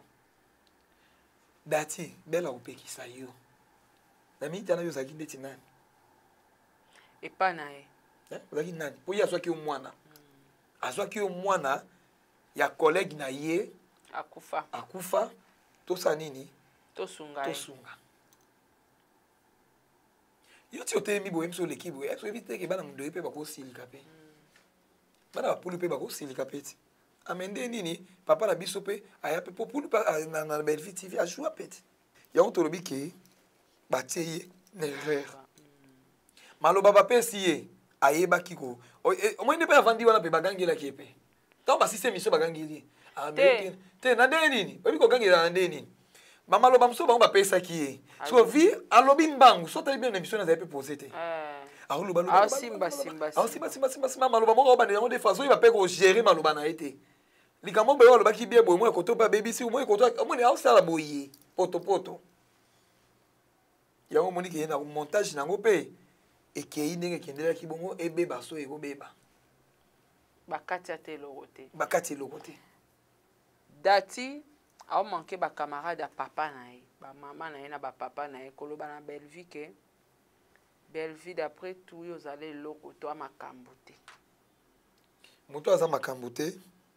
dati bela opekisa yo na mita na yo zaki ndeti nani epa na e eh zaki nani po ya swaki omwana azwaki omwana ya collègue na ye akufa akufa to sa nini to sunga to sunga yo ti otemi bo emso l'équipe e so éviter que bana ndo pe ba ko silika pe bana ba pulu pe ba ko silika pe ti amende nini papa na biso pe aya pe populu pa na na Belleville T V a jouer peti ya on tolobi ke batie nerveur maloba ba pe siye ayeba kiko o mo ne pe avandi wana pe bagangela ke pe to ba système iso bagangeli a te te na de nini ba biko gangela na de nini ba maloba mso ba ba pesa ki so vi alobi mbangu so ta bien émission na za pe poser te eh a luba luba a simba simba a simba simba simba simba maloba moko ba ne on de façon il va pe ko gérer maloba na été likambo boyo alobaki bien boyo mo koto pa baby si mo koto mo ne ausala boye poto poto ya mo moni ke na montage nango pe e ke indenge kendela ki bongo ebe baso e go beba bakati ate logote bakati logote dati a manqué ba camarade à papa na ye ba maman na ye na ba papa na ye koloba na Belleville ke Belleville d'après tout yo zale logoto a makambo te moto aza makambo te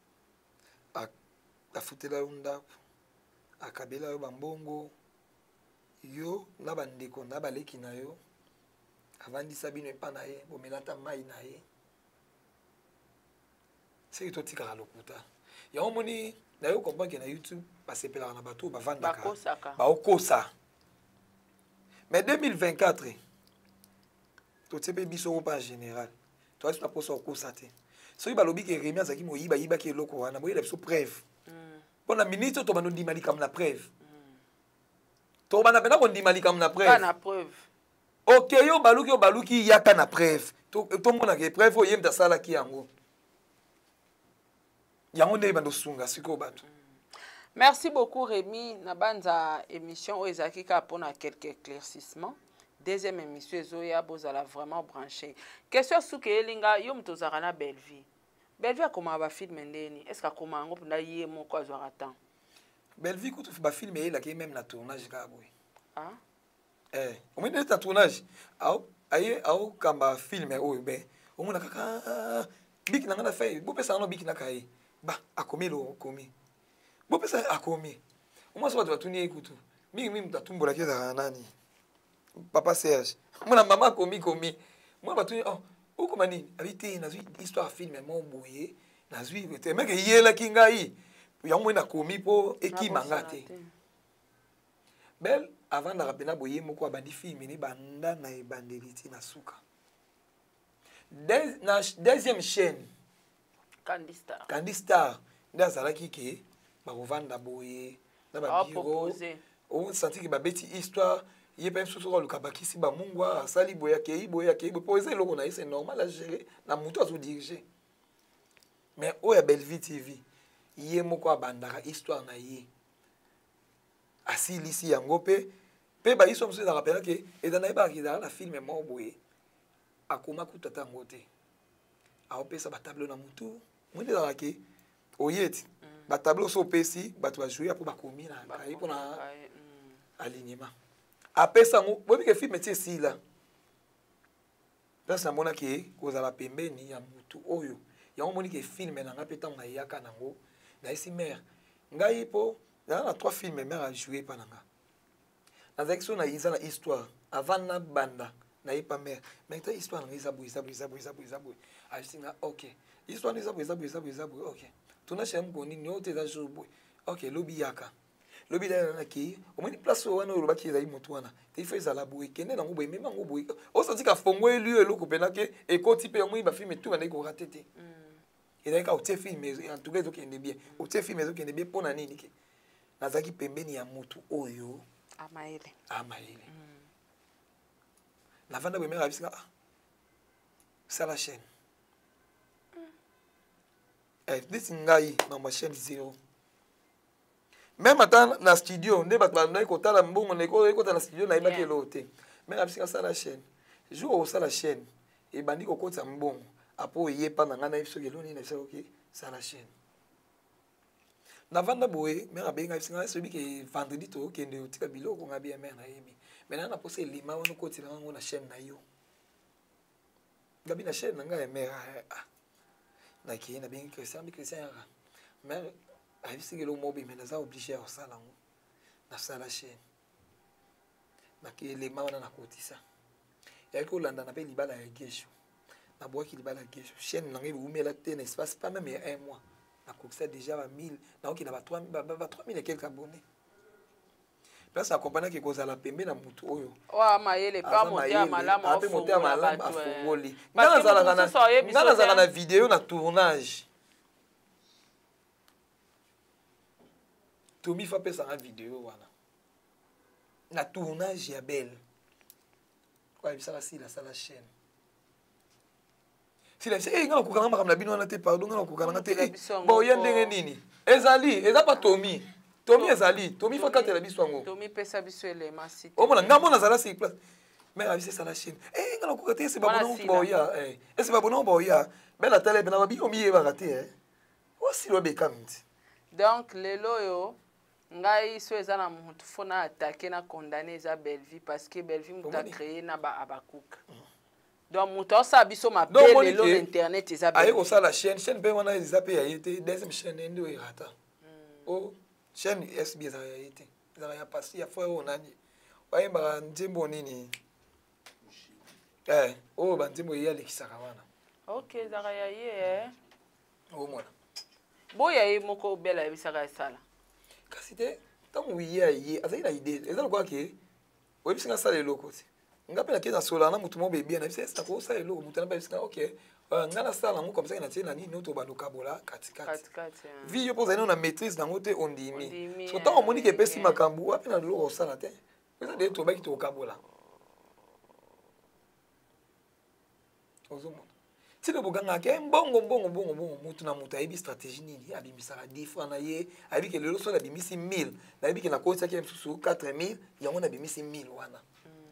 afutela yo ndako akabela yo bambongo yo na bandeko na baleki na yo avandisa bino epa na ye bomelata mai na ye seki totikaka lokuta yango moni na yo comprendre na YouTube basepelaka na bato bavandaka baokosa mais deux mille vingt-quatre totie mpe biso ngo mpa en général toasi naposa okosa te soki balobi ke Rémi azalaki moyiba yibaki eloko wana boyela biso preuve pour la ministre to bano ndimali comme la preuve to bana pena ko ndimali comme la preuve na preuve OK yo baluki yo baluki yaka na preuve to to mona ke preuve o yemta sala ki yango yango nde bando sunga siko bato. Merci beaucoup Rémi na banza émission o ezaki ka pona quelques éclaircissements. Deuxième émission ezoya bozala vraiment branché. Question suke elinga yo mtozaka na Belleville. Belleville comment va filmer ndeni? Est-ce que comment ngo punda yé moko azwaka temps? Belleville ko to ba filmer ela ke même na tournage ka boy. Ah? Eh, au moins na tournage. Au aye au kamba filmer o be. O mona kaka bik na ngana fay. Bo pesa no bik na kai. Ba akomi lo komi. Bo pesa akomi. O mo so ba tuni ekutu. Mingi mingi mtatumbola ke za nani? papa Serge mwana mama komi komi moi batuni oh okoma nini abité nazwi histoire film mo boye nazwi te meke yela kingai yango na komi po ekima ngate bel avant na rapena boye moko abandi film ni banda na ebandeliti na suka Dez, na deuxième chaîne Candy Star Candy Star nda zalaki ke ba kovanda boye na ba biro on senti que ba beti histoire il peut surtout le kabakisi ba mungwa sali boya ke boya ke bo poser loko na c'est normal à gérer na muto azo diriger mais o ya Belleville T V yé moko abandaka histoire na yé asili si yango pe pe ba iso mso na rappela ke et dans ba ki la film mo boye akoma kutata ngote a opesa ba tableau na mutu mwende dans la ke oyeti ba tableau so pesi ba tu jouer pour ba komi na kai pour na alignement apesa ngo bobi ke film tie si la place na mona ke kozala pembeni ya mutu oyo yango moni ke film na nga peta na yaka nango na isi mère ngai po na trois films mère a joué pa nanga na section na isa na histoire avant na banda na ipa mère mais ta histoire na isa bu isa bu isa bu isa bu isa bu a singa OK histoire na isa bu isa bu isa bu isa bu OK tuna shem ko ni nyote za jobu OK lobi yaka lobi da na ki o moni place wana o lobaki za imoto wana te fa za la bu kende na ngobo même ngobo o senti ka fongo elu eloko pena ke e ko type yo mwi ba film tout na ko ratete et donc au film en tout cas qui est bien au film qui est bien pour nani niki nazaki pembeni ya mutu oyo amaele amaele la vanda première avis ah c'est la chaîne eh this ngai na ma chaîne zéro même attends na studio ne bat ba ko tala mbongo ne ko ko tala studio na iba ke lote mais avis ça la chaîne jour au ça la chaîne et bandi ko ko tsa mbongo apo yé pa na ngana ifso geloni na sero ki ça la chaîne na vanda boye mais abenga ifsinga so bi ke vendredi to kende utika biloko ngabi ya mère na yemi mais na poser lima wono ko tila ngo na chaîne na yo ngabi na chaîne nga ya mère ah na ki na benga Christian bi Christian ya mais ifsinga lo mobi mais na za obligé à ça lango na ça la chaîne na ki lima wana na kotisa ya ko landa na pe libala ya gesho na bois qui libala gesho chaîne na ngi umela te na espace pas même un mois na kokisa déjà ba mille na oki na ba trois mille et quelques abonnés place accompagner ki kozala pembe na mutu oyo wa mayele pa motia malama ape motia malama afungoli ngana zala kana ngana zala na vidéo na tournage Tomi fa pesa na vidéo wana na tournage ya belle kwa bisala si la sala chaîne si la eh ngana kokanga makamla bino na te pardon ngana kokanga te bon ya ndenge nini ezali eza pa Tomi Tomi ezali Tomi fa katela biso ngo Tomi pesa biso ele masite o mona ngamo na zala si place mais la vie c'est la chaîne eh ngana kokate c'est ba bono ba ya eh c'est ba bono ba ya bela tele bena ba bi omi ba raté eh aussi lo be kamti donc lelo yo ngai so eza na mutu fona attaquer na condamner eza Belleville parce que Belleville muta créer na ba abakuka donc mutu sa biso ma belle lo internet eza Belleville aye ko sa la chaîne chaîne pe wana eza pe ya été deuxième chaîne ndo irata oh chaîne S B eza ya été eza ya passer ya fois on nani waye ba nzembo nini eh oh ba nzembo ya lekisaka wana OK zara ya ye oh mona boya ye moko bela bisaka sala kasi te tango wiya ye azali na idée eza lokwa ke oyebisinga sala eloko te nga mpe nakei na sola na mutu mo bebia na biso esina kosala eloko mutu na mpe bisinga ok nga nasala nango comme ça na tie na nini oto balokabola katikati vi yo mpo ozali na maîtrise nango te ondimi so ntango omoni ke epesi makambo wape na loko osala te eza de tobaki tokokabola ozomona tile boganga ke mbongo mbongo mbongo mbongo mutu na mutu ayebi stratégie nini abimisaka dix francs na ye ayebi ke lelo so nabimisi mille nayebi ke nakotisaki ye mosusu quatre mille yango nabimisi mille wana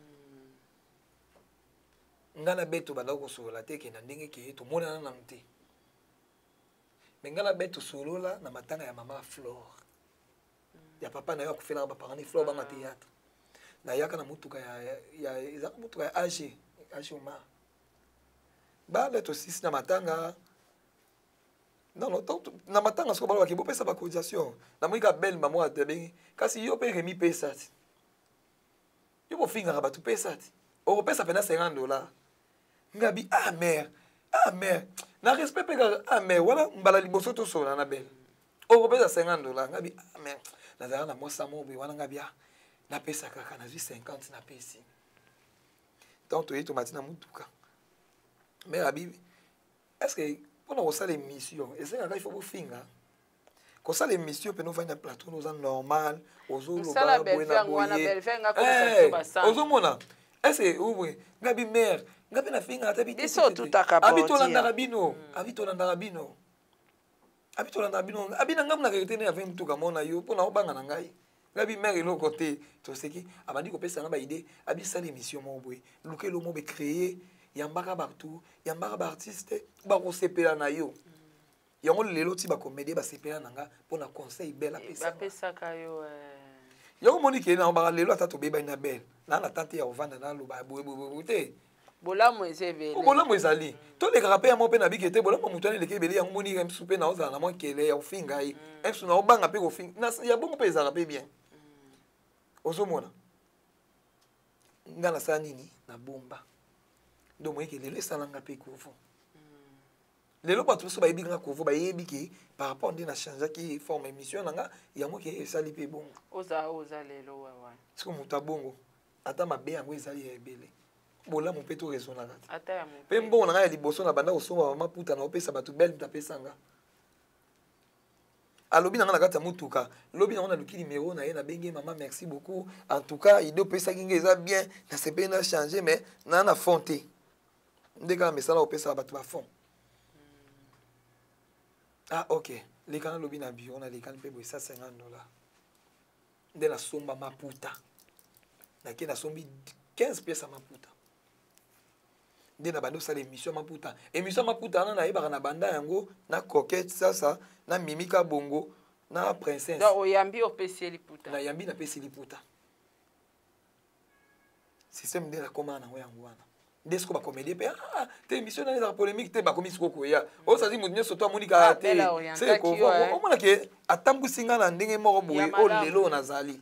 nga na beto bandako kosolola te ke na ndenge ke tomonana nanu te me nga na beto solola na matanga ya mama Flore ya papa na yo akufelaka baparani Flore banga théâtre nayaka na mutuka ya ezaka mutuka ya ag ag omar baleto sisi na matanga non non na matanga soko balobaki bopesa bacotisation namoni ka belle mamo atebengi kasi yo mpe remi pesa ti yo ofingaka bato pesa ti okopesa pena cinquante dollars ngabi ah mère ah mère na respect pe ka ah mère wala mbala liboso to sona na belle okopesa cinquante dollars ngabi ah mère nazala na mwasa mobe wana ngabi ah na pesa kaka na zwi cinquante na pesi donc toyi tomati na mutuka mais abi est-ce que mpona kosala émission ezengaka il faut bofinga kosala émission mpe novandi na plateau noza normal ozoloba boye na boye ozomona est-ce que ngabi mare ngabi na finga ata abi tolandaka bino abi tolandaka bino abi tolandaka bino abi na ngamu na keke te ne ave mutuka mona yo mpona obanga na ngai ngabi mare eloko te toseki abandi kopesa nga baide abi sala émission moko boye lukelo mo becréer yambaka bato yambaka baartiste bakosepela na yo yango lelo ti bacomédie basepela na nga mpona conseil bel apesaka yo yango moni ke na baka lelo ata tobebani na bele na na tante ya ovanda naloba boyeboyeboye te bolamu eza ebele bolamu ezali tolekaka mpe yango mpe na bike te bolamu moto ani eleki ebele yango moni msu mpe na ozala na mwa nkele ya kofinga ye msu na obanga mpe kofinga ya bongo mpe ezalaka mpe bien ozomona nga nasala nini na bomba ndo moyeke lelo esalanga mpe kovo lelo bato mosusu bayebi nga kovo bayebi ke par rapport nde na changeaki forme émission na nga yango ke esali mpe bongo oza oza lelo wawa siko moto abongo ata mabe yango ezali ya ebele bolamu mpe to resonaka te mpe mbongo na ngai ya liboso na banda kosomba maputa na opesa bato bele mpe apesa nga alobi na nga na kati ya mutuka lobi na ngo naluki numéro na ye nabengi mama merci beaucoup en tout cas ide opesaki nga eza bien nasepeli na changer mais naa na fond te nde kaka mesala opesaka bato bafond ah ok lekana lobi na biro nalekani mpe boye sa cinquante dollars nde nasomba maputa nake nasombi quinze pièces ya maputa nde na bandi osala émission ya maputa émission ya maputa wana nayebaka na banda yango na coquette sasa na mimika bongo na princesse donc oyambi opesi liputa nayambi napesi liputa système nde nakomaka nango yango wana nde siko bacomédie mpe ah te émission nani ezaka polémique te bakomi siko koya osazi moto nyonso to amonika te omonake atambwisi nga na ndenge moko boye oyo lelo nazali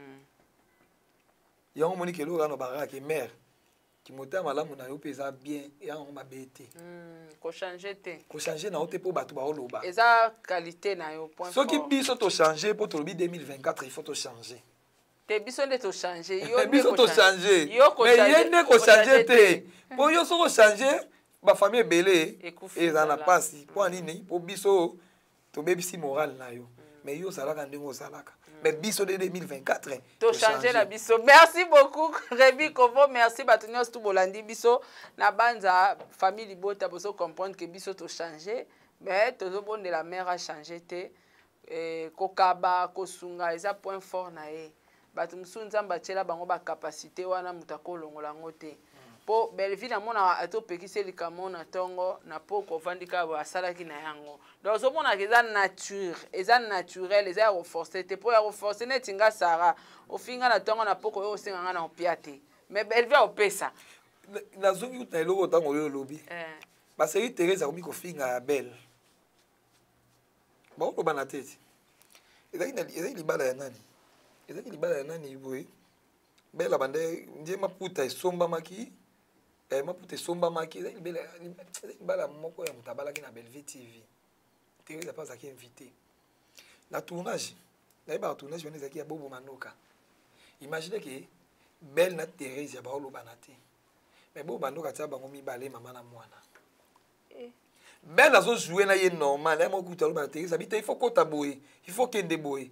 yango omonike eloko kaka na bakaka ke mare kimotema malamu na yo mpe eza bien yango mabe te kochange te kochange na yo te mpo bato baoloba eza qualité na yo point soki biso tochange mpo tolobi deux mille vingt-quatre il faut tochange te biso nde tochange biso tochange mais ye nde kochange te mpo yo soko change bafamille ebele ezala na mpasi mpo anini mpo biso tobebisi morale na yo mais yo ozalaka ndenge ozalaka mais biso de deux mille vingt-quatre to changer la biso. Merci beaucoup Rémi Kovo, merci bato nyonso tu bolandi biso na banza famille Libota boso comprendre que biso to changer mais tozo bon de la mère a changer te eh kokaba kosunga eza point fort na ye bato musu nzamba tshela bango ba capacité wana mutakolongola ngote po Belleville na mona atopekise likamo na tongo na po kovandika ba salaki na yango donc zo mona eza nature eza naturel eza renforcer te po ya renforcer net nga sara ofinga na tongo na poko yo osenga nga na opiate mais Belleville opesa na zongi uta eloko tango yo lobi eh ba série Teresa komi kofinga ya belle ba ko bana tete ezaki na ezaki libala ya nani ezaki libala ya nani boy belle bande ndie maputa esomba maki eh maputa esomba maki ezaki belle libala moko ya mutabalaki na Belleville T V Teresa pas aki invité na tournage na ba tournage on ezaki ya Bobo Manoka imaginez que belle na Teresa ba lo banate mais Bobo Manoka tia bango mibale mama na mwana eh belle azo jouer na ye normal ya moko talo ba Teresa bita il faut kota boy il faut kende boy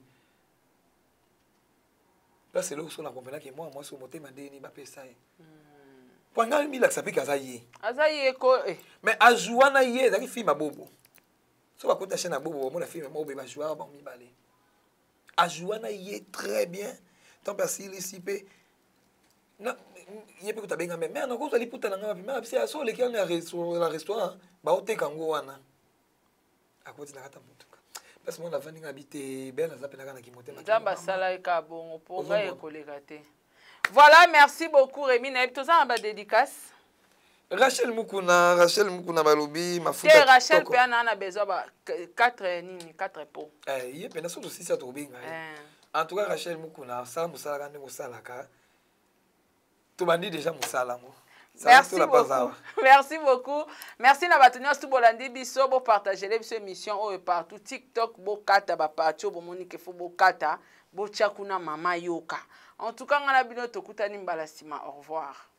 là c'est là où on a compris que moi moi sur monter mandeni ba pesa pour nga mi la sapika azaye azaye ko mais a jouer na ye ezaki film a Bobo so ba kota chaîne a Bobo mo na film mo be ba jouer ba mi balé a jouer na ye très bien tant parce qu'il ici pe na ye pe kota benga mais mais na ko zali puta na nga mais parce que so le kiana na restaurant na restaurant ba oteka ngo wana akoti na kata mutu parce que mon avani ngabité belle azapela kana kimotema nzamba sala ka bongo pour nga ekoleka te. Voilà, merci beaucoup Rémi na to za ba dédicace Rachel Mukuna Rachel Mukuna balobi mafuta te Rachel pe ana na besoin ba quatre nini quatre pots eh ye pe na so si ça to binga en tout cas Rachel Mukuna ça musala kana ko salaka tu bandi déjà musala ngo. Merci beaucoup. Merci beaucoup. Merci na batunya stu bolandi biso bo partager les émissions au partout TikTok bo kata ba partout bo monique fo bo kata bo tchakuna mama yoka. En tout cas ngana bino tokutani mbala sima. Au revoir.